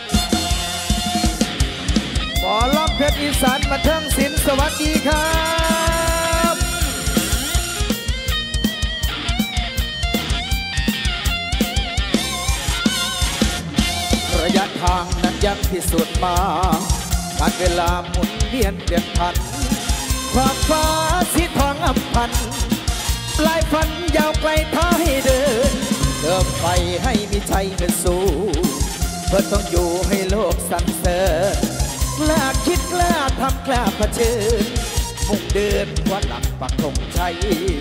หมอลำเพชรอีสานบันเทิงศิลป์สวัสดีครับระยะทางนั้นยังพิสูจน์มาการเวลาหมุนเวียนเปลี่ยนผันความฟ้าสีทองอับพันปลายฝันยาวไกลท้าให้เดินเดิมไฟให้มีใจเงินสู้เพื่อต้องอยู่ให้โลกสรรเสริญกล้าคิดกล้าทำกล้าเผชิญมุ่งเดินว่าหลักปักธงชัย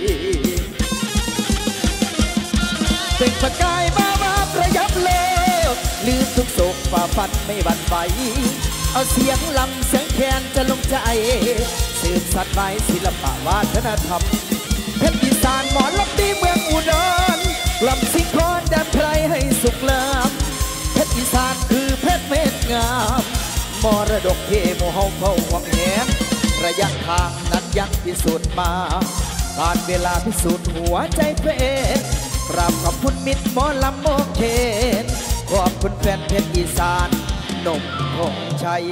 เป็นประกายมามาประยับโลกลืมทุกโศกฝ่าฟันไม่หวั่นไหวเอาเสียงลำเสียงแคนจะลงใจสืบสัตว์ไม้ศิลปะวัฒนธรรมเพชรอีสานหมอลำดีเมืองอุดรลำสิงคอนแดนไพรให้สุขลามเพชรอีสานคือเพชรเม็ดงามมรดกเทโมเฮาเขาหวังแหงระยะทางนั้นยังพิสูจน์มาผ่านเวลาพิสูจน์หัวใจเพชรกราบขอบคุณมิตรหมอลำโมเคนขอบคุณแฟนเพชรอีสานนมธงชัย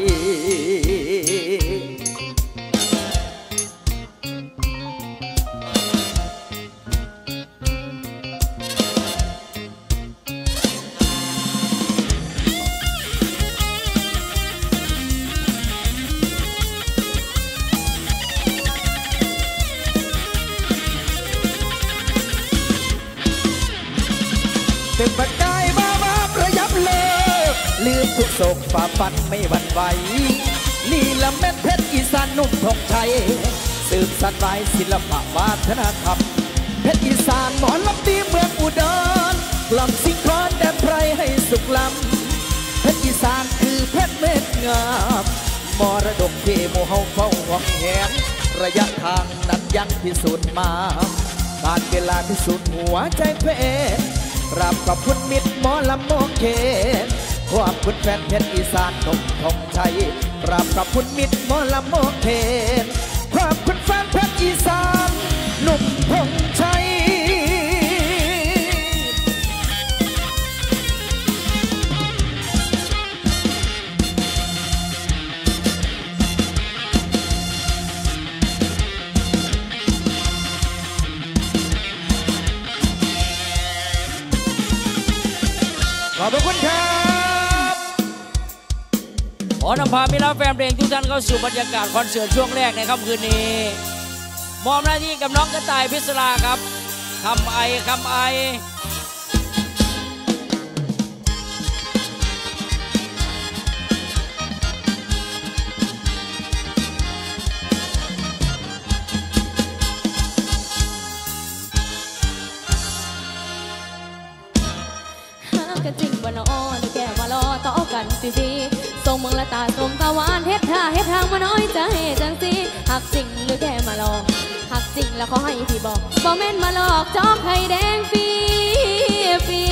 เป็นประกายมามาประยับเลิกลืมทุกโศกฝ่าฟันไม่หวั่นไหวนี่ละเม็ดเพชรอีสานนุ่มธงชัยสืบสานไว้ศิลปะวัฒนธรรมเพชรอีสานหมอลำดีเมืองอุดรลำสิงคอนแดนไพรให้สุขลำเพชรอีสานคือเพชรเม็ดงามมรดกเทโมเฮาเฝ้าหวังแหงระยะทางนั้นยังพิสูจน์มาผ่านเวลาพิสูจน์หัวใจเพชรกราบขอบคุณมิตรหมอลำโมเคนขอบคุณแฟนเพชรอีสานนมธงชัยกราบขอบคุณมิตรหมอลำโมเคนขอบคุณแฟนเพชรอีสานนมธงชัย ขอบคุณครับขอนำพามิตรแฟนเพลงทุกท่านเข้าสู่บรรยากาศคอนเสิร์ตช่วงแรกในค่ำคืนนี้มอบหน้าที่กับน้องกระต่ายพิศราครับคำไอคำไอกันจริงบ่นอหรือแค่มารอต่อกันสิสิส่งมึงละตาสมตะวันเฮ็ดท่าเฮ็ดทางมาน้อยใจจังสิหักจริงหรือแค่มาหลอกหักจริงแล้วขอให้พี่บอกบ่แม่นมาหลอกจอกไข่แดงฟรีฟรี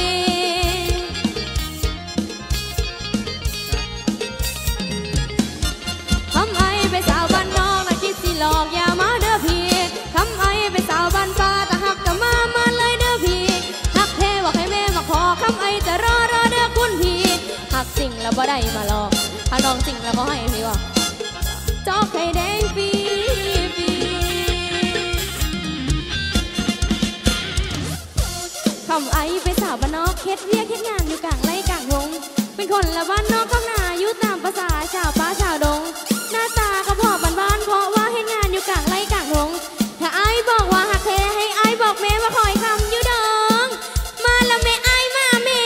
ทำไอไปสาวบ้านนอกนะคิดสิหลอกอย่ามาเด้อพี่ทำไอไปสาวบ้านป่าแต่หักก็มามาเลยเด้อพี่หักแท้บอกให้แม่มาขอคำไอจะรอรอเด้อคุณพี่หักจริงแล้วบ่ได้มาหลอกถ้าน้องจริงแล้วก็ให้พี่ว่าจอกไข่แดงฟรีฟรีคำไอไปสาวบ้านนอกเฮ็ดเวียกเฮ็ดงานอยู่กลางไร่กลางทงเป็นคนละบ้านนอกข้างหน้าอยู่ตามภาษาชาวป่าชาวดงหน้าตาก็พอบ้านบ้านเพราะว่าเฮ็ดงานอยู่กลางไร่กลางทงถ้าไอบอกว่าหักแท้ให้ไอบอกแม่ว่าคอยคำอยู่ดองมาแล้วแม่ไอมาแม่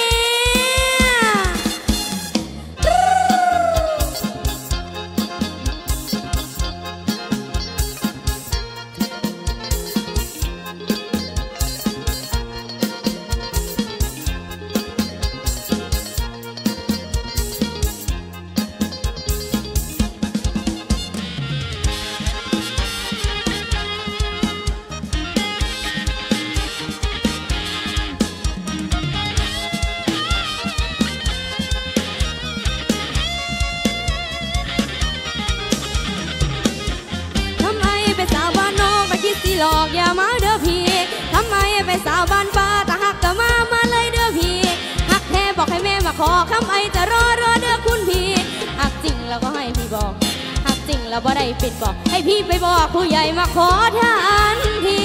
หลอกอย่ามาเด้อพี่ทำไมไปสาวบ้านป่าแต่หักก็มามาเลยเด้อพี่หักแท้บอกให้แม่มาขอคำไอจะรอรอเด้อคุณพี่หักจริงแล้วก็ให้พี่บอกหักจริงแล้วบ่ได้ปิดบอกให้พี่ไปบอกผู้ใหญ่มาขอทันที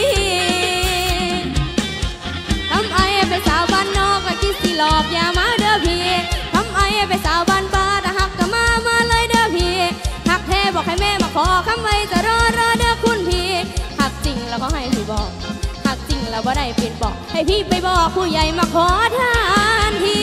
ทำไอไปสาวบ้านนอกก็คิดสิหลอกอย่ามาเด้อพี่ทำไอไปสาวบ้านป่าแต่หักก็มามาเลยเด้อพี่หักแท้บอกให้แม่มาขอคำไอจะรอรอเด้อคุณพี่หักจริงแล้วก็ให้พี่บอกหักจริงแล้วบ่ได้เปลี่ยนบอกให้พี่ไปบอกผู้ใหญ่มาขอทันที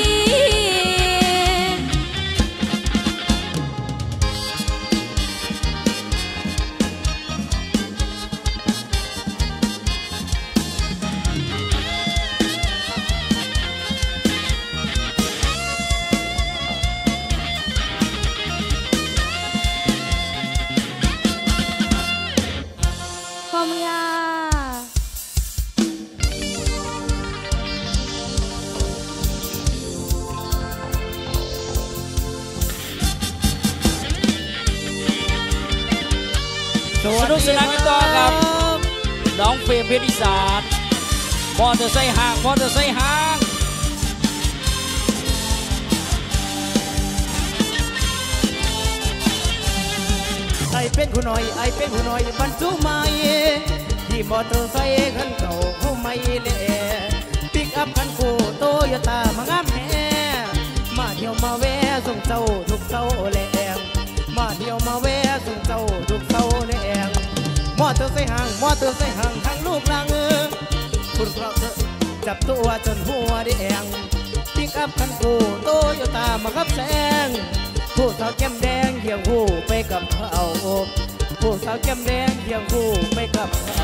ขอบคุณค่ะสนุกสนานกันต่อครับน้องเฟรมเพชรอีสานมอเตอร์ไซค์ห่างมอเตอร์ไซค์ห่างไอเป็นผู้น้อยไอเป็นผู้น้อยบรรจุไม่ที่มอเตอร์ไซค์คันเก่าเขาไม่เละปิกอัพคันโกโตโยต้ามางามแห่มาเที่ยวมาแวะส่งเจ้าทุกเจ้าแหลงมาเที่ยวมาแวะส่งเจ้าทุกเจ้าแหลงมอเตอร์ไซค์ห่างมอเตอร์ไซค์ห่างทางลูกลางเออคุณเพราะเธอจับตัวจนหัวแดงปิกอัพคันโกโตโยต้ามาขับแซงผู้สาวแก้มแดงเคียงคู่ไปกับเขาผู้สาวแก้มแดงเคียงคู่ไปกับเขา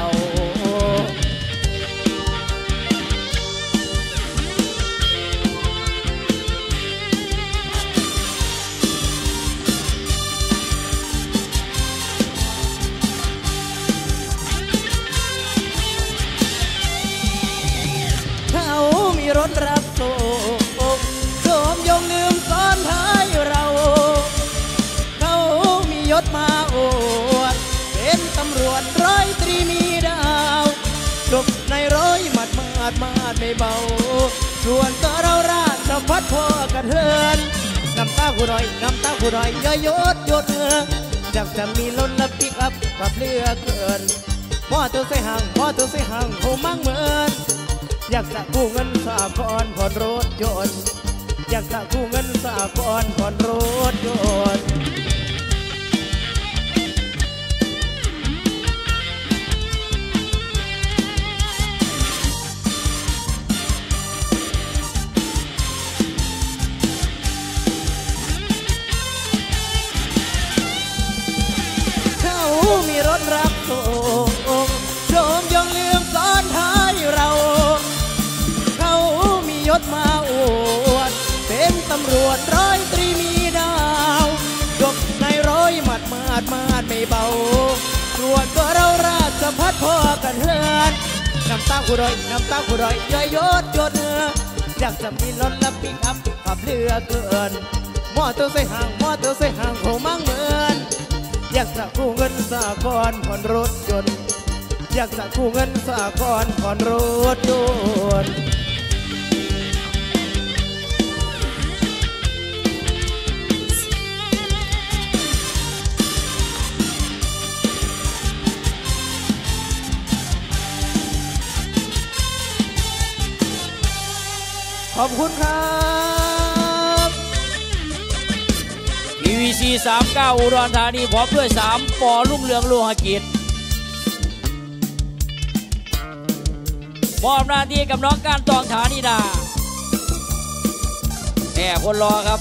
เขามีรถรับส่งโสมยงลืมซ้อนท้ายเราเขามียศมาโอดเป็นตำรวจร้อยตรีมีดาวจบในร้อยหมัดมาดมาดไม่เบาส่วนตัวเราราชพัฒพอกระเทือนน้ำตาผู้น้อยน้ำตาผู้น้อยย่อยยศยศอยากจะมีล้นและปิกอัพกับเรือเกินมอเตอร์ไซค์ห่างมอเตอร์ไซค์ห่างโหมั่งเหมือนอยากจะกู้เงินสหกรณ์ผ่อนรถยนต์อยากจะกู้เงินสหกรณ์ผ่อนรถยนต์เบาส่วนตัวเราราชพัฒพอกันเฮือนน้ำตาผู้รอยน้ำตาผู้รอยย่อยยดยดเนื้ออยากจะมีรถและปิกอัพขับเรือเกินมอเตอร์ไซค์ห่างมอเตอร์ไซค์ห่างโหมั่งเหมือนอยากจะกู้เงินสากลผ่อนรถยนต์อยากจะกู้เงินสากลผ่อนรถยนต์ขอบคุณครับพี วี ซี สามเก้า อุดรธานีพร้อมด้วยสามปอลุ่งเรืองโลหะกิจมอบหน้าที่กับน้องการตองฐานิดาแม่คนรอครับ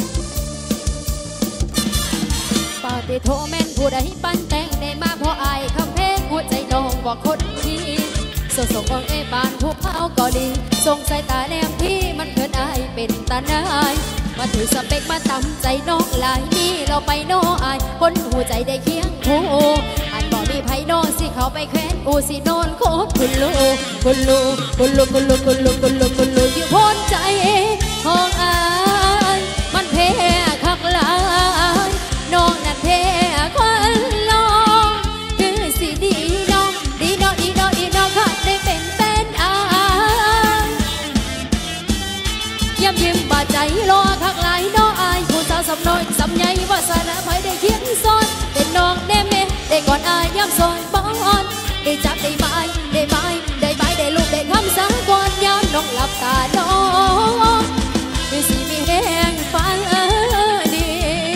ปาติโทแม่นผู้ใดปั้นแต่งได้มาเพราะอายคำเพลงหัวใจน้องบอกคนดีส่งส่งของเอบานผู้เผาเกาหลีส่งสายตาแนมพี่มันเกินอายเป็นตาหนายมาถือสเปกมาตำใจน้องหลายนี่เราไปโนอายคนหัวใจได้เคียงคู่อันบอกมีไพโนสิเขาไปแควนอูสิโนนโคตรคุณลูคุณลูคุณลูคุณลูคุณลูคุณลูคุณลูอยู่พ้นใจของอายมันแพ้คักหลายน้องนั่นแพ้ควันลองคือสิดีน้องดีน้องดีน้องดีน้องค่ะได้เป็นแฟนอายย้ำยิ้มบาดใจรอคักหลายน้องอายผู้สาวสำน้อยสำใหญ่วาสนาไผได้เขียนซ้อนเป็นน้องได้เมได้ก่อนอายย้ำซอยบ้อนได้จับได้ไม้ได้ไม้ได้ไม้ได้ลูกได้คำสาก่อนย้ำน้องหลับตาน้องคือสิมีแห้งฟันดี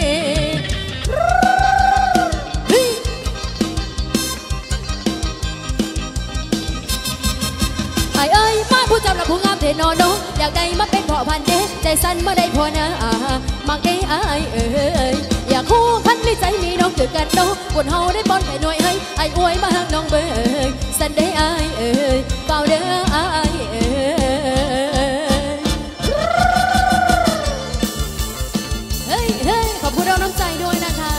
ไอ้เอ้ยมาผู้จำและผู้งามเทนอนน้องอยากได้มาเป็นพ่อพันเดใจสั้นมาได้พอนะมักได้ไอ้เอ้ยอยากคู่พันในใจมีน้องเกิดกันน้องปวดเฮาได้บอลแต่หน่วยให้ไอ้อวยมาหักน้องเบยสั้นได้ไอ้เอ้ยเปล่าเด้อไอ้เอ้ยเฮ้ยเฮ้ยขอบคุณเราน้ำใจด้วยนะคะ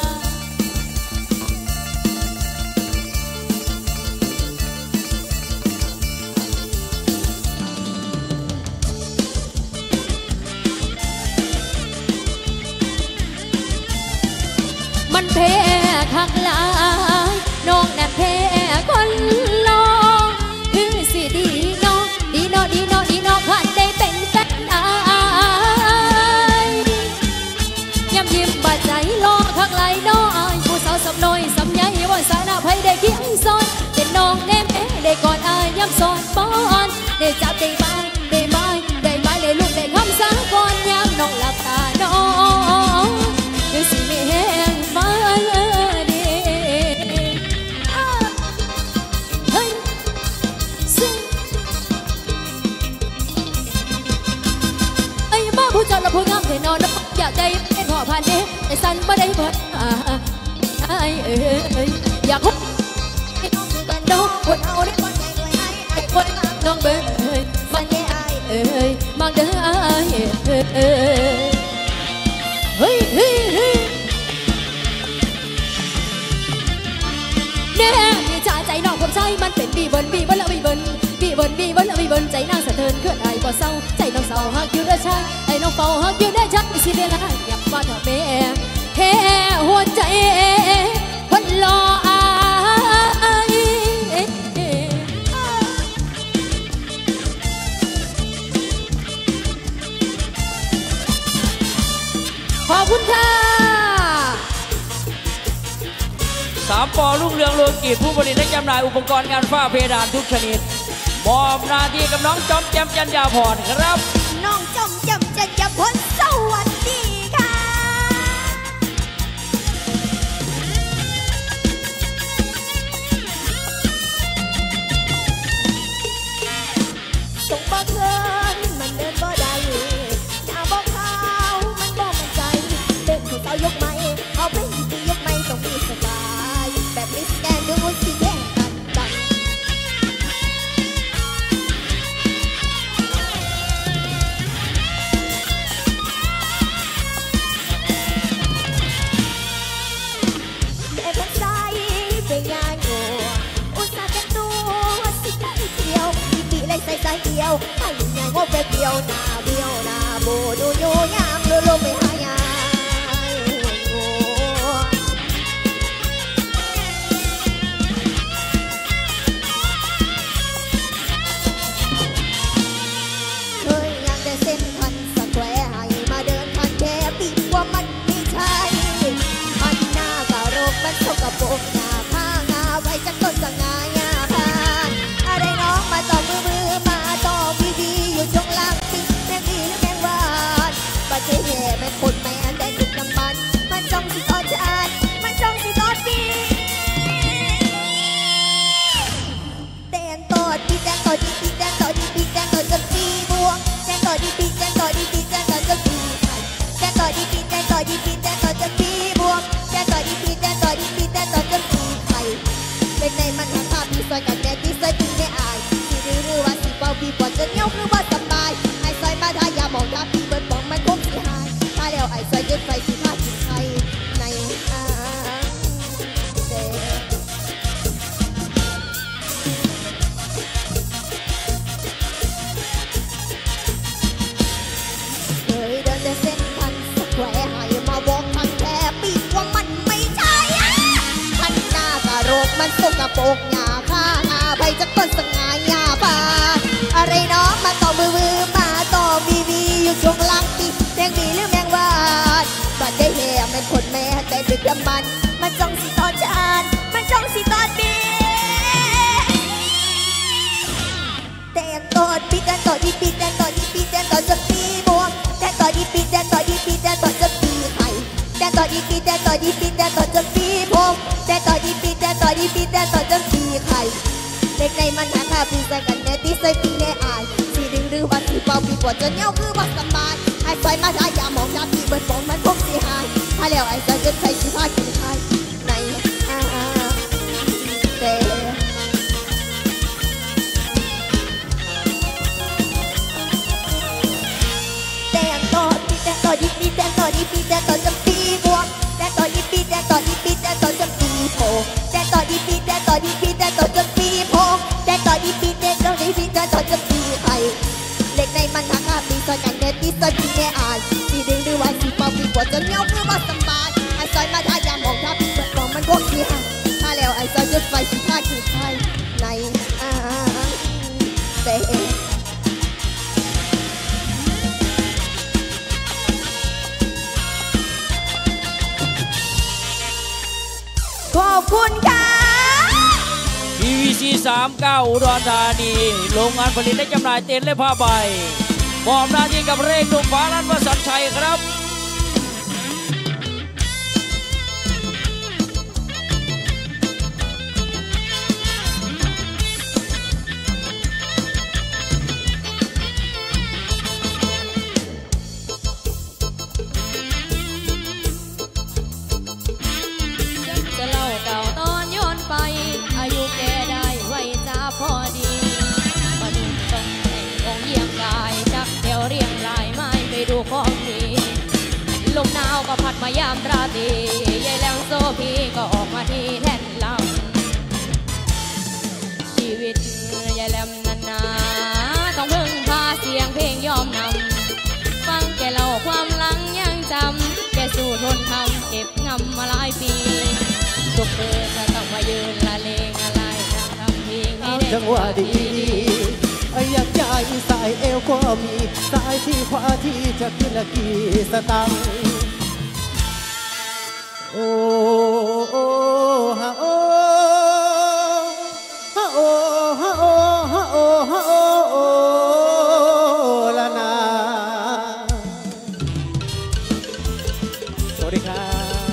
มันแพ้คักหลายน้องนั่นแพ้คนลองคือสิดีน้องดีน้องดีน้องดีน้องพันได้เป็นแฟนอายย้ำยิ้มบาดใจรอคักหลายน้องผู้สาวสำน้อยสำใหญ่ว่าสานาไผได้เคียงซ้อนเป็นน้องแนมเอได้ก่อนอายย้ำซ้อนป้อนได้จับได้ไม้ได้ไม้ได้ไม้ได้ลูกได้คำสาก่อนย้ำน้องหลับตาน้องคือสิมีแห้งฟ้าดีเฮ้ยสิไอ้บ้าผู้จัดและผู้งามเทนอนอยากได้เป็นพ่อพันเดแต่สันบ่ได้เบิดไอ้เอ้ยอยากคุกให้น้องคือกันน้องคนเอาได้คนใหญ่ด้วยไอ้ไอ้คนน้องเบิดมันได้ไอ้เอ้ยมักเด้อไอ้เอ้ยเฮ้ยเฮ้ยเฮ้ยเนี่ยมีชาใจน้องผมใช่มันเป็นบีเบิ้ลบีเบิ้ลละบีเบิ้ลบีเบิ้ลบีเบิ้ลละบีเบิ้ลใจนางสะเทินเคลื่อนไอ้บ่เศร้าใจน้องเศร้าหักอยู่ได้ใช่ไอ้น้องเฝ้าหักอยู่ได้ชักไม่สิเวลาอยากว่าเธอแม่แค่หัวใจคนรออายขอบคุณค่ะสามปอลุ่งเรืองโลกิจผู้ผลิตและจำหน่ายอุปกรณ์งานฝ้าเพดานทุกชนิดมอบหน้าที่กับน้องจอมแจมจันยาพรครับน้องจอมแจมจันยาพรสวัสดีค่ะส่งบ่เกินมันเดินบ่ได้หน้าบ่ขาวมันบ่มั่นใจเด็กผู้สาวยกไม้เอาเป็นที่ยกไม้ต้องมีสบายแบบนี้สแกนดูสิแย่งกันกันขวให้ยังไงว่าเป็นเดียวหน้าเบี้ยวหน้าโบดูอยู่ยามดูลงไปหายาเคยยังได้เส้นพันสแควร์ให้มาเดินพันแค่ปีว่ามันไม่ใช่พันหน้ากะโรคมันสกปรกหน้าผ้างาไว้จะต้นสง่ายาพานอะไรน้องมาต่อมือมือมาต่อวีดีอยู่ช่วงล่างปีแมงดีหรือแมงวานบัดเจ็บแม่คนแม่ได้ดึกน้ำมันมันจ้องสิตอดจานมันจ้องสิตอดดีแดนตอดดีแดนตอดดีปีแดนตอดดีปีแดนตอดจะปีบวงแดนตอดดีปีแดนตอดดีปีแดนตอดจะปีไข่แดนตอดดีปีแดนตอดดีปีแดนตอดจะปีบวงแดนตอดดีปีแดนตอดดีปีแดนตอดจะปีไข่เล็กในมันหาภาพมีซอยกันแดนที่ซอยปีไม่อายสีดื้อหรือว่าสีเบาปีปอดจะเหนียวหรือว่าสบายไอ้ซอยมาทายามองทับปีเบิดปองมันคงสิหายถ้าแล้วไอ้ซอยยึดไฟสีผ้ากินไข่ในอ่างเดเคยเดินแต่เส้นพันสแควร์ให้มาวอกพันแค่ปีกว่ามันไม่ใช่พันหน้ากะโรคมันสกปรกหน้าข้างาไปจากต้นสง่ายาพานอะไรน้องมาต่อมือมือมาต่อบีบีอยู่ช่วงล่างปีแมงบีหรือแมงวานบัดได้แห่แม่คนแม่แต่ดึกดำบรรพ์มันจ้องสิตอดจานมันจ้องสิตอดบีแต่ตอดปีแต่ตอดดีปีแต่ตอดดีปีแต่ตอดจะปีบวงแต่ตอดดีปีแต่ตอดดีปีแต่ตอดจะปีไข่แต่ตอดดีปีแต่ตอดดีปีแต่ตอดจะปีพงแต่ตอดดีปีแต่ตอดดีปีแต่ตอดจะปีไข่เด็กในมันหาข้าปีใส่กันแน่ที่ใส่ปีแน่อายสีดึงหรือว่าสีเป่าปีปวดจนเหนียวคือว่าสบายไอ้ซอยมาทายามองดาปีเบิดปองมันพกสีหายถ้าแล้วไอ้ซอยจะใส่สีผ้ากินไข่ในอ่างเดแดงตอดปีแดงตอดดีปีแดงตอดดีปีแดงตอดจะปีบวกแดงตอดดีปีแดงตอดดีปีแดงตอดจะปีโผแดงตอดดีปีแดงตอดดีปีแดงตอดจะปีโผแดงตอดดีปีแดงตอดดีปีแดงตอดจะปีไข่เล็กในมันหาข้าปีซอยกันแน่ที่ซอยปีแน่อายสีดึงหรือว่าสีเป่าปีปวดจนเหนียวคือว่าสบายไอ้ซอยมาทายามองทับปีเบิดปองมันพกสีหายถ้าแล้วไอ้ซอยยึดไฟสีผ้ากินไข่ในอ่างเดขอบคุณค่ะพี วี ซี สามสิบเก้า อุดรธานีโรงงานผลิตและจำหน่ายเต็นท์และผ้าใบมอบหน้าที่กับเร่งหนุ่มฟ้าลันวสันต์ชัยครับจะเล่าเก่าตอนย้อนไปอายุแกได้ไว้จ้าพอดีมาดูตรงแต่งองค์เยี่ยงกายจักเดียวเรียงรายไม้ไปดูของดีลมหนาวก็พัดมายามราตรียายแหลงโซพีก็ออกมาที่แท่นลำชีวิตยายแหลมนานาต้องพึ่งพาเสียงเพลงยอมนำฟังแกเล่าความหลังยังจำแกสู้ทนทำเก็บงำมาหลายปีทุกเดือนก็ต้องมายืนละเลงอะไรนั่งทำเพลงให้ได้จังหวะดีอยากใจสายเอวก็มีสายที่ขวาที่จะขึ้นละกี่สตางค์โอ้โอ้ฮะโอ้ฮะโอ้ฮะโอ้ฮะโอ้ฮะโอ้โอ้ละนาสวัสดีครับ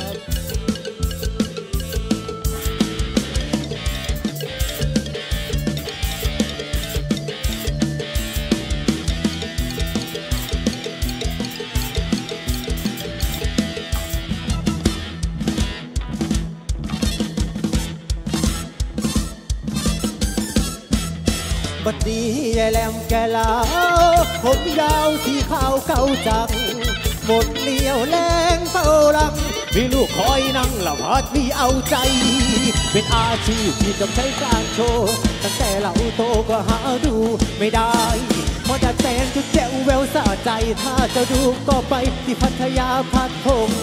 บัดนี้ยายแหลมแกลาวผมยาวสีขาวเก่าจังหมดเลี้ยวแรงเฝ้ารังมีลูกคอยนั่งละพัดมีเอาใจ เป็นอาชีพที่ต้องใช้การโชว์ตั้งแต่เราโตก็หาดูไม่ได้พอดัดแปลงจุดแจ๋วแววสะใจถ้าจะดูก็ไปที่พัทยาพัดพง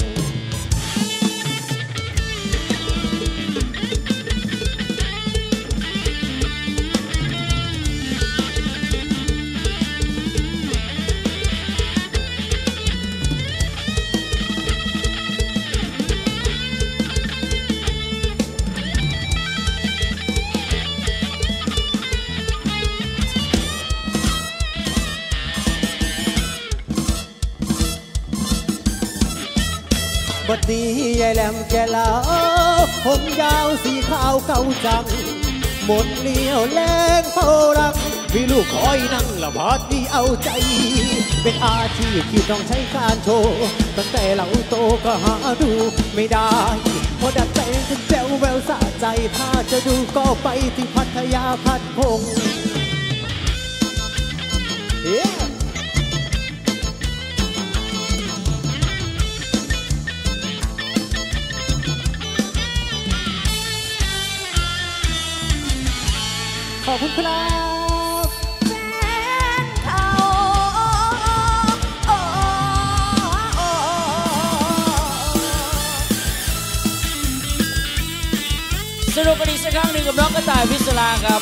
บัดนี้ยายแหลมแกลาวผมยาวสีขาวเก่าจังหมดเลี้ยวแรงเฝ้ารักมีลูกคอยนั่งละพอดีเอาใจเป็นอาชีพที่ต้องใช้การโชว์ตั้งแต่เราโตก็หาดูไม่ได้พอดัดแปลงจนแจ๋วแววสะใจถ้าจะดูก็ไปที่พัทยาพัดพงขอบคุณครับแฟนเขาสรุปกันอีกสักครั้งหนึ่งกับน้องกระต่ายพิศราครับ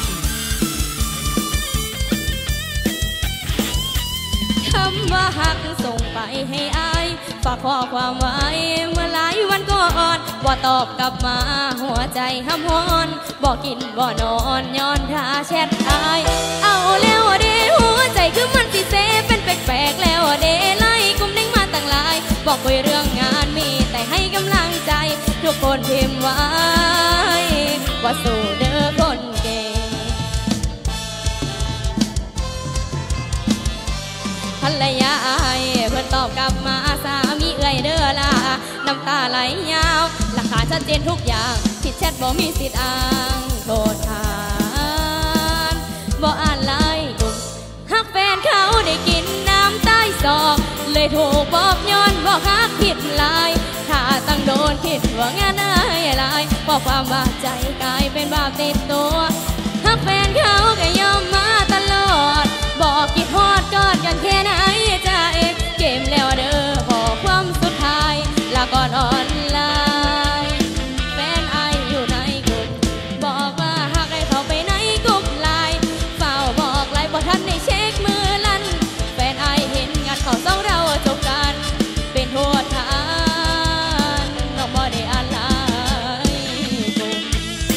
คำว่าหักส่งไปให้อายฝากข้อความไว้เมื่อหลายวันก่อนบ่ตอบกลับมาหัวใจห้ำฮอนบ่กินบ่นอนย้อนท่าแชทอายเอาแล้วเด้หัวใจคือมันสิเซเป็นแปลกๆแล้วเด้ไล่กุมเด้งมาตั้งหลายบอกคุยเรื่องงานมีแต่ให้กำลังใจทุกคนพิมพ์ไว้ว่าสู้เด้อคนเก่งภรรยาอายเพื่อนตอบกลับมาสามีเอื่อยเด้อลาน้ำตาไหลยาวหลักฐานชัดเจนทุกอย่างผิดแชทบ่มีสิทธิ์อ้างโทษทานบ่อ่านไลน์กลุ่มหักแฟนเขาได้กินน้ำใต้ศอกเลยถูกบอกย้อนบอกหักผิดลายถ้าตั้งโดนคิดว่างานอายลายเพราะความว่าใจกลายเป็นบาปติดตัวหักแฟนเขาก็ยอมมาตลอดบอกคิดฮอดกอดกันแค่ไหนใจเกมแล้วเด้อขอความสุดท้ายลาก่อนออนไลน์แฟนอายอยู่ในกลุ่มบอกว่าหากให้เขาไปในกลุ่มไลน์เฝ้าบอกไลน์บ่ทันได้เช็คมือลั่นแฟนอายเห็นงานเขาสองเราจบกันเป็นโทษทานน้องบ่ได้อ่านไลน์กลุ่ม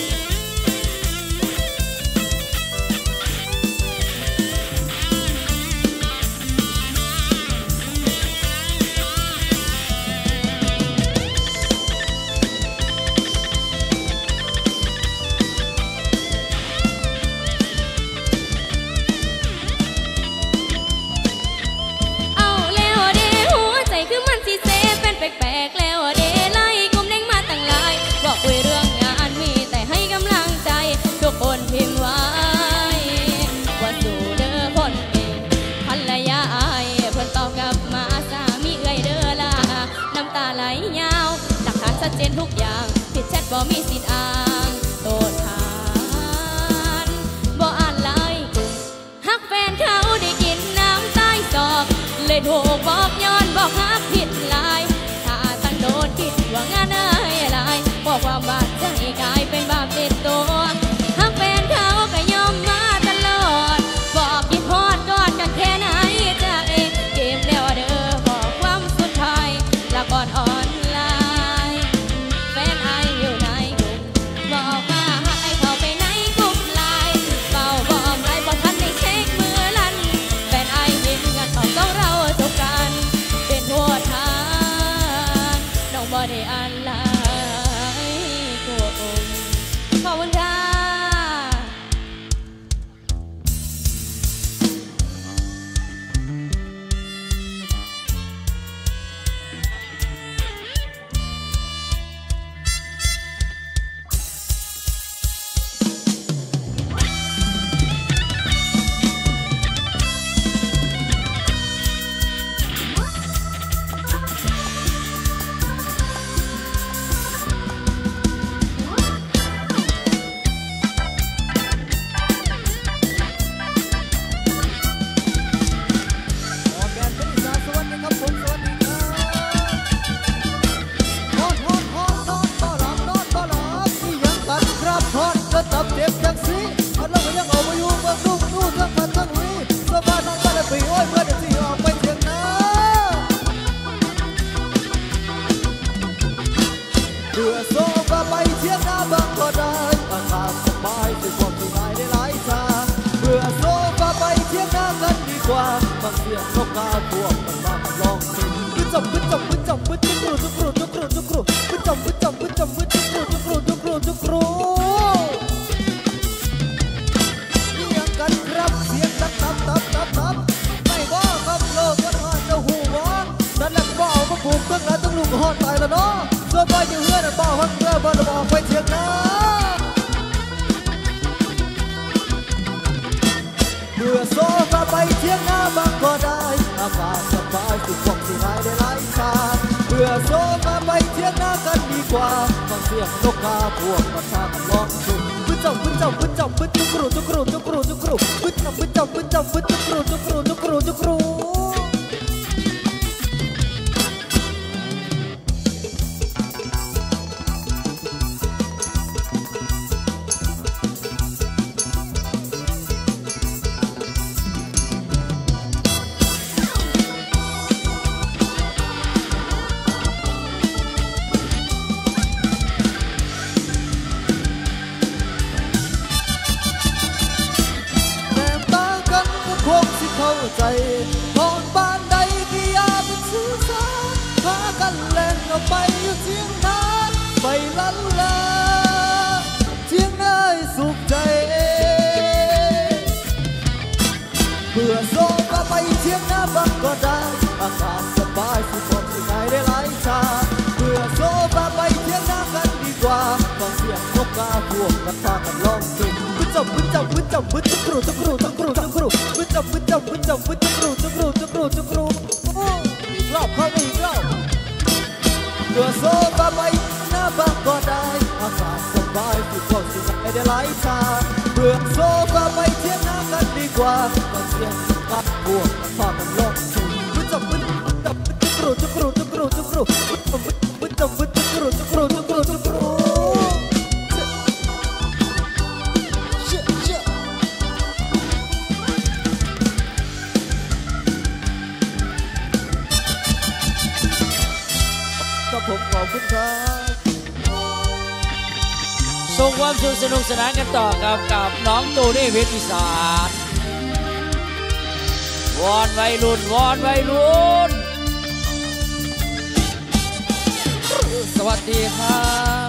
แปลกๆแล้วเดไล่กุมเด้งมาตั้งหลายบอกคุยเรื่องงานมีแต่ให้กำลังใจทุกคนพิมพ์ไว้ว่าสู้เด้อคนเก่งภรรยาอายเพิ่นตอบกลับมาสามีเอื่อยเด้อลาน้ำตาไหลยาวหลักฐานชัดเจนทุกอย่างผิดแชทบ่มีสิทธิ์อ้างโทษทานบ่อ่านไลน์กลุ่มหักแฟนเขาได้กินน้ำใต้ศอกเลยถูกบอกย้อนบอกหักผิดลายโดนคิดว่างานอายลายบอกความบาดใจกลายเป็นบาปติดตัวหักแฟนเขาก็ยอมมาตลอดบอกคิดฮอดกอดกันแค่ไหนใจเกมแล้วเด้อขอความสุดท้ายลาก่อนออนไลน์แฟนอายอยู่ในกลุ่มกว่าฟังเสียงนกกาพวกมันมาลองเพลงบึ้จำบึ้จำบึ้จำบึ้จุกรูจุกรูจุกรูจุกรูบึ้จำบึ้จำบึ้จำบึ้จุกรูจุกรูจุกรูจุกรูเสียงกันครับเสียงตับตับตับตับตับไม่ว่าครับโลกมันหาเจ้าหูวะนั่นแหละบ่เอามาผูกตั้งแล้วต้องลุกหอดตายแล้วเนาะส่วนไปอยู่เฮือนบ่ฮักเรือบ่บ่ไปเถียงนะเมื่อโซฟาไปเที่ยงหน้าบางก็ได้อากาศสบายสุขภาพสิหายได้หลายชาเมื่อโซฟาไปเที่ยงหน้ากันดีกว่าฟังเสียงนกกาพวกมันพากันร้องชุมบึ้จำบึ้จำบึ้จำบึ้จุกรูจุกรูจุกรูจุกรูบึ้จำบึ้จำบึ้จำบึ้จุกรูจุกรูจุกรูจุกรูใจพอนบ้านใดที่อยากเป็นสื่อสารพากันเล่นออกไปอยู่เที่ยงนานไปลันลาเที่ยงได้สุขใจเบื่อโซฟาไปเที่ยงหน้าบ้างก็ได้อากาศสบายสุขภาพที่ไหนได้หลายชาเบื่อโซฟาไปเที่ยงหน้ากันดีกว่าฟังเสียงนกกาพวกกันพากันร้องเพลงบึ้จำบึ้จำบึ้จำบึ้จุกรูจุกรูจุกรูจุกรูบึ้จำบึ้จำบึ้จำบึ้จุกรูจุกรูจุกรูจุกรูอีกรอบเข้าไปอีกรอบเบื่อโซฟาไปหน้าบ้างก็ได้อากาศสบายสุขภาพที่ไหนได้หลายชาเบื่อโซฟาไปเที่ยงหน้ากันดีกว่าฟังเสียงนกกาพวกกันพากันร้องเพลงบึ้จำบึ้จำบึ้จุกรูจุกรูจุกรูจุกรูบึ้จำบึ้จำบึ้จุกรูจุกรูจุกรูจุกรูผมขอบคุณครับส่งความสุขสนุกสนานกันต่อครับกับน้องตูนี่เพชรอีสานวอนวัยรุ่นวอนวัยรุ่นสวัสดีครับ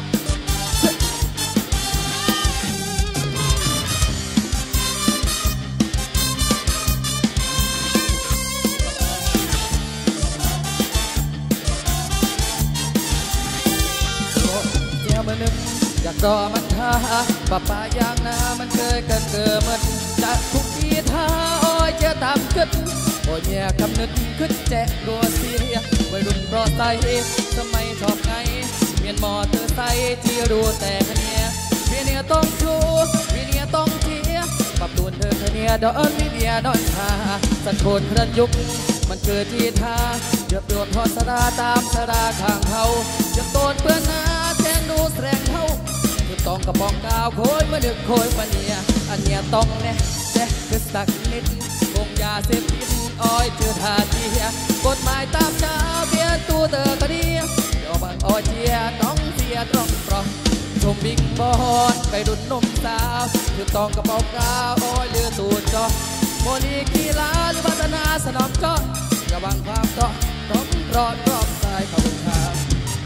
มันนึกอยากรอมันท่าป้าป้ายางนามันเคยกันเกิดมันจากทุกทีท่าอ้อยเจ้าตามขึ้นโอ้ยเนี่ยคำนึกขึ้นแจ๊กรัวเสียวัยรุ่นรอไซทำไมชอบไงเมียนมอเตอร์ไซที่รู้แต่เนี่ยเมียเนี่ยต้องชูเมียเนี่ยต้องเทียปรับตูนเธอเนี่ยดอนมีเดียดอนท่าสันโคนเคลื่อนยุกมันเกิดที่ท่าเดือบโดนพอสราตามสราข้างเขาจะโดนเปื้อนหน้าแทงดูแสงเขาคือต้องกระปองกาวโคยมาดึกโคยมาเนี่ยอันเนี้ยต้องแน่แจ๊คือสักนิดคงยาเสพติดอ้อยเจอท่าเทียกฎหมายตามเช้าเบียนตัวเตอร์กระเดียเดี๋ยวบางอ้อยเจียต้องเสียตรงปลอกชมบิ๊กบอลไปดุนนมสาวคือต้องกระปองกาวอ้อยเลือตูดจอโมลีกีฬาหรือพัฒนาสนามจอระวังความเจาะร้องรอดรอบสายขอบคุณครับ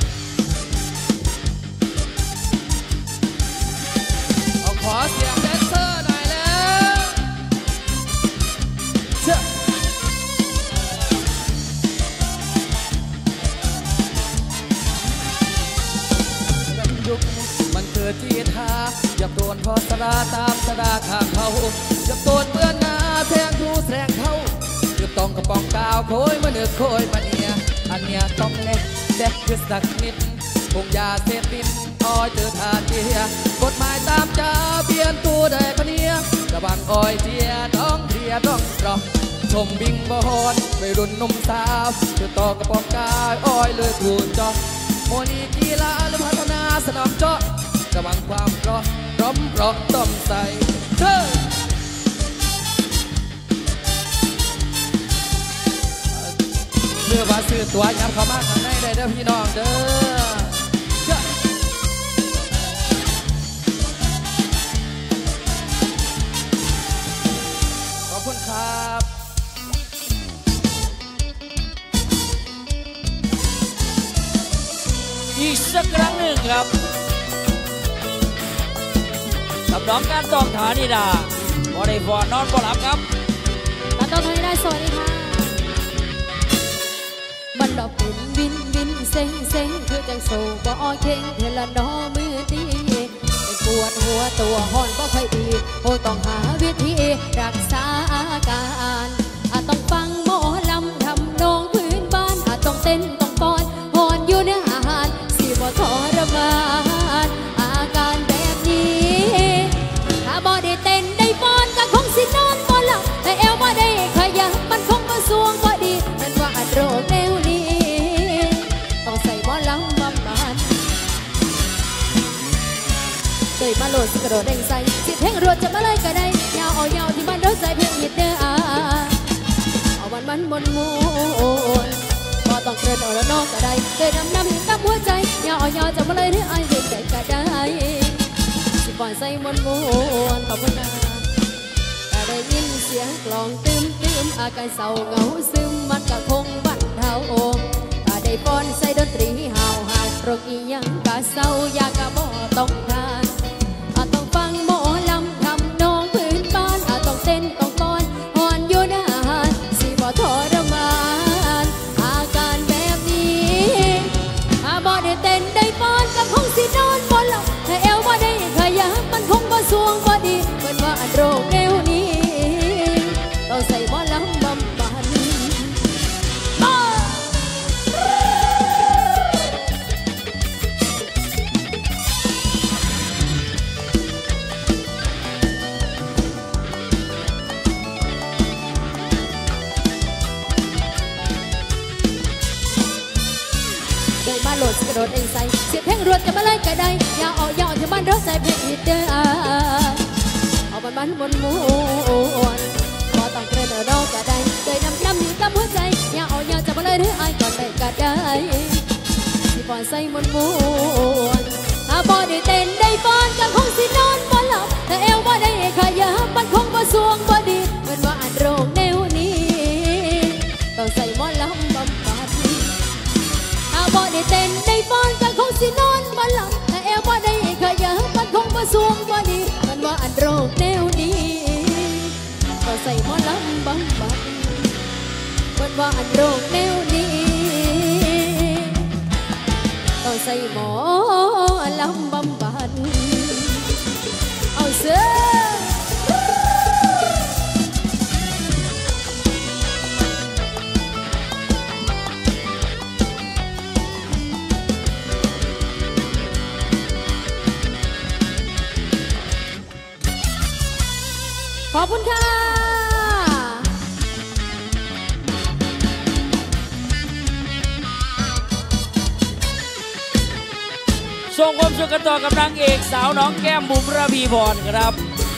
เอาขอเสียงแดนเซอร์หน่อยแล้วเชื่อยุคมันเกิดที่ท่าอย่าโดนพอสราตามสราข้างเขาอย่าโดนเปื้อนหน้าแทงดูแสงเขาคือต้องกระปองกาวโคยมาเนื้อโคยมาเนี่ยอันเนี้ยต้องเน็ตแจ๊กคือสักนิดคงยาเสพติดอ้อยเจอทานเจียกฎหมายตามเจ้าเปลี่ยนตัวได้ปะเนี่ยระวังอ้อยเจียต้องเทียต้องรอชมบิงบอลไปรุ่นนุ่มสาวคือต้องกระปองกาวอ้อยเลยถูกจอโมนีกีฬาหรือพัฒนาสนามเจาะระวังความร้อนร้อมร้อนต้มใส่เธอเมื่อว่าซื้อตัวย้ำเข้ามาข้างในได้เด้อพี่น้องเด้อขอบคุณครับสักครั้งหนึ่งครับกับน้องการตองฐานิดาบอได้ฟอนนอนบ่หลับครับการตองฐานิดาสวัสดีค่ะมันดอกเป็นวินวินเซ็งเซ็งคือจังโซบ่อเข่งเทละนอมือตีเป็นปวดหัวตัวห่อนบ่ค่อยดีโอ้ต้องหาวิธีรักษาอาการอาจต้องฟังหมอลำทำนองพื้นบ้านอาจต้องเต้นต้องป้อนห่อนอยู่ในอาหารสิบ่ทรมานอาการแบบนี้ถ้าบ่ได้เต้นได้ป้อนก็คงสินอนบ่หลับแต่เอวบ่ได้ขยับมันคงบ่สวงบ่ดีมันว่าโรคแนวนี้ต้องใส่หมอลำบำบัดเตยมาโหลดสิกระโดดเด้งใส่สิเพลงรวดจะมาเลยก็ได้ยาวเอายาวที่บ้านเราใส่เพลงฮิตเด้อเอาวันมันมวนมวนพอต้องเกิดเอาละนอกก็ได้เตยน้ำน้ำหินกับหัวใจยาวเอายาวจะมาเลยหรือไอ้เด็กใจก็ได้สิปล่อยใส่มวนมวนขอบคุณนะแต่ได้ยินเสียงกลองตื้มตื้มอาการเศร้าเหงาซึมมันก็คงบั่นเทาโอมถ้าได้ป้อนใส่ดนตรีห่าวห่าวโรคอีหยังก็เศร้าอยากกะบ่ต้องทานอาจต้องฟังหมอลำทำนองพื้นบ้านอาจต้องเต้นต้องป้อนห่อนอยู่นานสิบ่ทรมานอาการแบบนี้ถ้าบ่ได้เต้นได้ป้อนก็คงสินอนบ่หลับถ้าเอวบ่ได้ขยับมันคงบ่สวงบ่ดีเหมือนว่าโรคแนวนี้ต้องใส่หมอลำบำบัดมาโหลดกระโดดเองใส่เสียงเพลงรวดจะมาเลยก็ได้อย่าเอาอย่าเอาที่บ้านเราใส่เพลงฮิตเด้อเอามันมันมวนมวนพอต้องเกินเอาดอกก็ได้เคยนำน้ำอยู่กับหัวใจอย่าเอาอย่าจะมาเลยหรือไอ้ก่อนได้ก็ได้ที่ปอนใส่มวนมวนถ้าพอได้เต้นได้ฟ้อนก็คงสินอนบ่หลับแต่เอวบ่ได้ขยับมันคงบ่สวงบ่ดีเหมือนว่าอันโรคแนวนี้ต้องใส่หมอลำบำบัดบ่ได้เต้นได้ฟ้อนก็คงสินอนบ่หลับแต่เอวบ่ได้ขยับมันคงบ่สวงบ่ดีมันว่าอันโรคแนวนี้ก็ใส่หมอลำบำบัดมันว่าอันโรคแนวนี้ต้องใส่หมอลำบำบัดเอาเสือขอบคุณค่ะส่งความสุขกันต่อกับนางเอกสาวน้องแก้มบุ๋มระพีพรครับ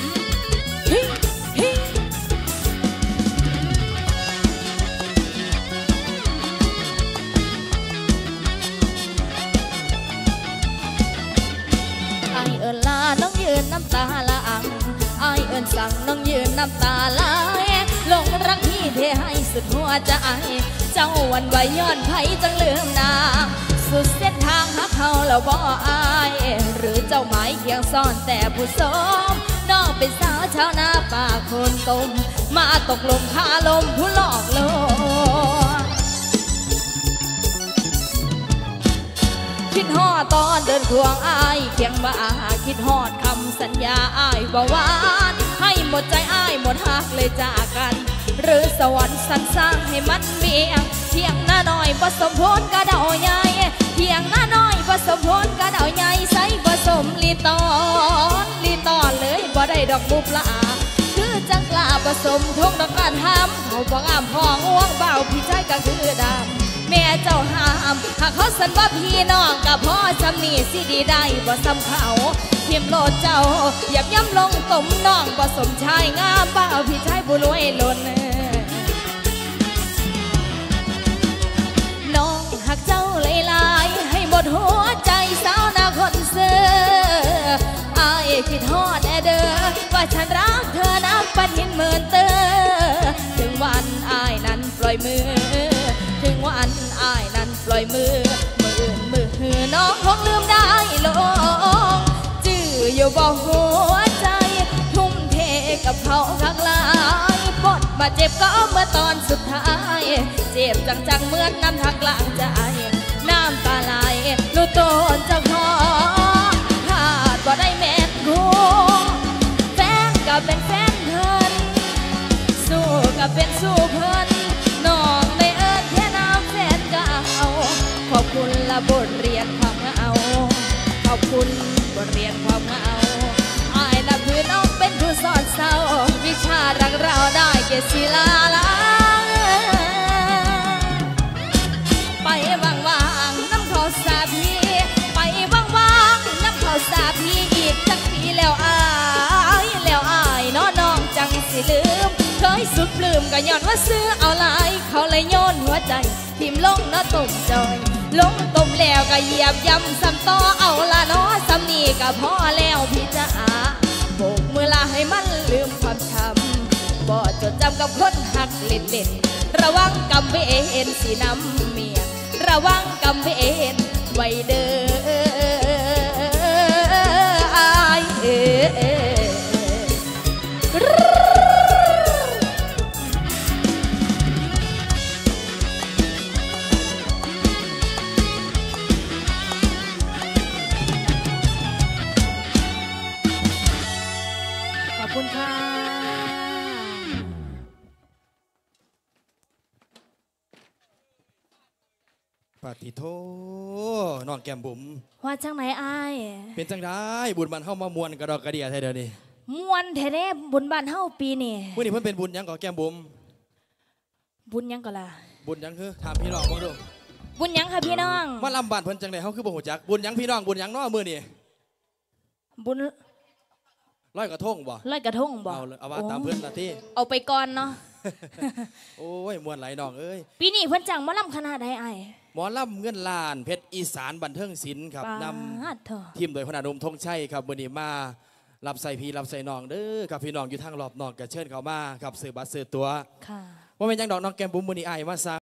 ไอเอิญลาต้องยืนน้ำตาละอังไอเอิญสั่งน้องยืนน้ำตาไหลลงรักพี่เทให้สุดหัวใจเจ้าวันไหวย้อนไผจังลืมนางสุดเส้นทางหักเขาแล้วบ่อายหรือเจ้าหมายเคียงซ่อนแต่ผู้สมน้องเป็นสาวชาวนาป่าคนตมมาตกลมคาลมผู้หลอกลวงคิดฮอดตอนเดินควงอายเคียงบ่าคิดฮอดคำสัญญาอายบ่หวานให้หมดใจอายหมดหักเลยจากกันหรือสวรรค์สรรสร้างให้มันเมียงเพียงหน้าน้อยผสมพลกระเดาใหญ่เพียงหน้าน้อยผสมพลกระเดาใหญ่ใส่ผสมลีตอนลีตอนเลยบ่ได้ดอกบุปลาคือจังกล้าผสมทงดอกการทำเขาบอกอ้ามพองอ้วงเบาพี่ชายก็คือดำแม่เจ้าห้ามหากเขาสันว่าพี่น้องกับพ่อจำนี่สิดีได้บ่ซ้ำเขาเทียมโลดเจ้าหยับย้ำลงตมน้องผสมชายงามเบาพี่ชายบุรวยล้นน้องหักเจ้าหลายๆให้หมดหัวใจสาวนาคนเสืออายคิดฮอดแน่เด้อว่าฉันรักเธอนับปันหินหมื่นเตอถึงวันอายนั้นปล่อยมือถึงวันอายนั้นปล่อยมือมืออื่นมือหือน้องคงลืหัวใจทุ่มเทกับเขาทักหลายบทมาเจ็บก็เมื่อตอนสุดท้ายเจ็บจังๆเหมือนน้ำทางกลางใจน้ำตาไหลรู้ตนจะขอขาดบ่ได้แม่นกูแฟนก็เป็นแฟนเพิ่นสู้ก็เป็นสู้เพิ่นน้องได้เอิ้นแค่น้ำแฟนก็เอาขอบคุณละบทเรียนความเหงาขอบคุณบทเรียนความเหงาอายนับถือน้องเป็นผู้สอนเศร้าวิชารักเราได้แก่ศิลาลาไปว่างๆน้ำเขาสาพี่ไปว่างๆน้ำเขาสาพี่อีกจักปีแล้วอายแล้วอายน้อน้องจังสิลืมเคยสุดปลื้มก็ย้อนว่าซื้อเอาหลายเขาเลยโยนหัวใจทิ่มลงน้อตุ่มจอยลงตุ่มแล้วก็เหยียบย่ำซ้ำต่อเอาละน้อซ้ำนี่ก็พอแล้วพี่จ๋าโบกมือลาให้มันลืมความช้ำบ่จดจำกับคนหักเล่นเล่นระวังกำเวนสีน้ำเมียระวังกำเวนไว้เด้ออายเอ้ขอบคุณค่ะปาติโทน้องแก้มบุ๋มว่าจังไหนอายเป็นจังได้บุญมันเข้ามามวนกระดอกกระเดียไทยเดี๋ยวนี้มวนแท้ๆบุญบ้านเฮาปีนี่เมื่อนี้เพิ่นเป็นบุญหยังก่อแก้มบุ๋มบุญหยังก็ล่ะบุญหยังคือถามพี่น้องบ้างดูบุญหยังค่ะพี่น้องมาลำบานเพิ่นจังไดเฮาคือบ่ฮู้จักบุญหยังพี่น้องบุญหยังน้อมื้อนี้บุญร้อยกระทงบ่ลอยกระทงบ่เอาเลยเอาว่าตามเพิ่นละที่เอาไปก่อนเนาะโอ้ยมวนหลายน้องเอ้ยปีนี้เพิ่นจ้างหมอลำคณะใดอ้ายหมอลำเงินล้านเพชรอีสานบันเทิงศิลป์ครับนปาดเถอะำทีมโดยพนานุมธงชัยครับมื้อนี้มารับใส่พี่รับใส่น้องเด้อครับพี่น้องอยู่ทางรอบนอกก็เชิญเข้ามาครับซื้อบัตรซื้อตั๋วค่ะว่าเป็นจังดอกน้องแก้มบุ๋มมื้อนี้อ้ายมาซา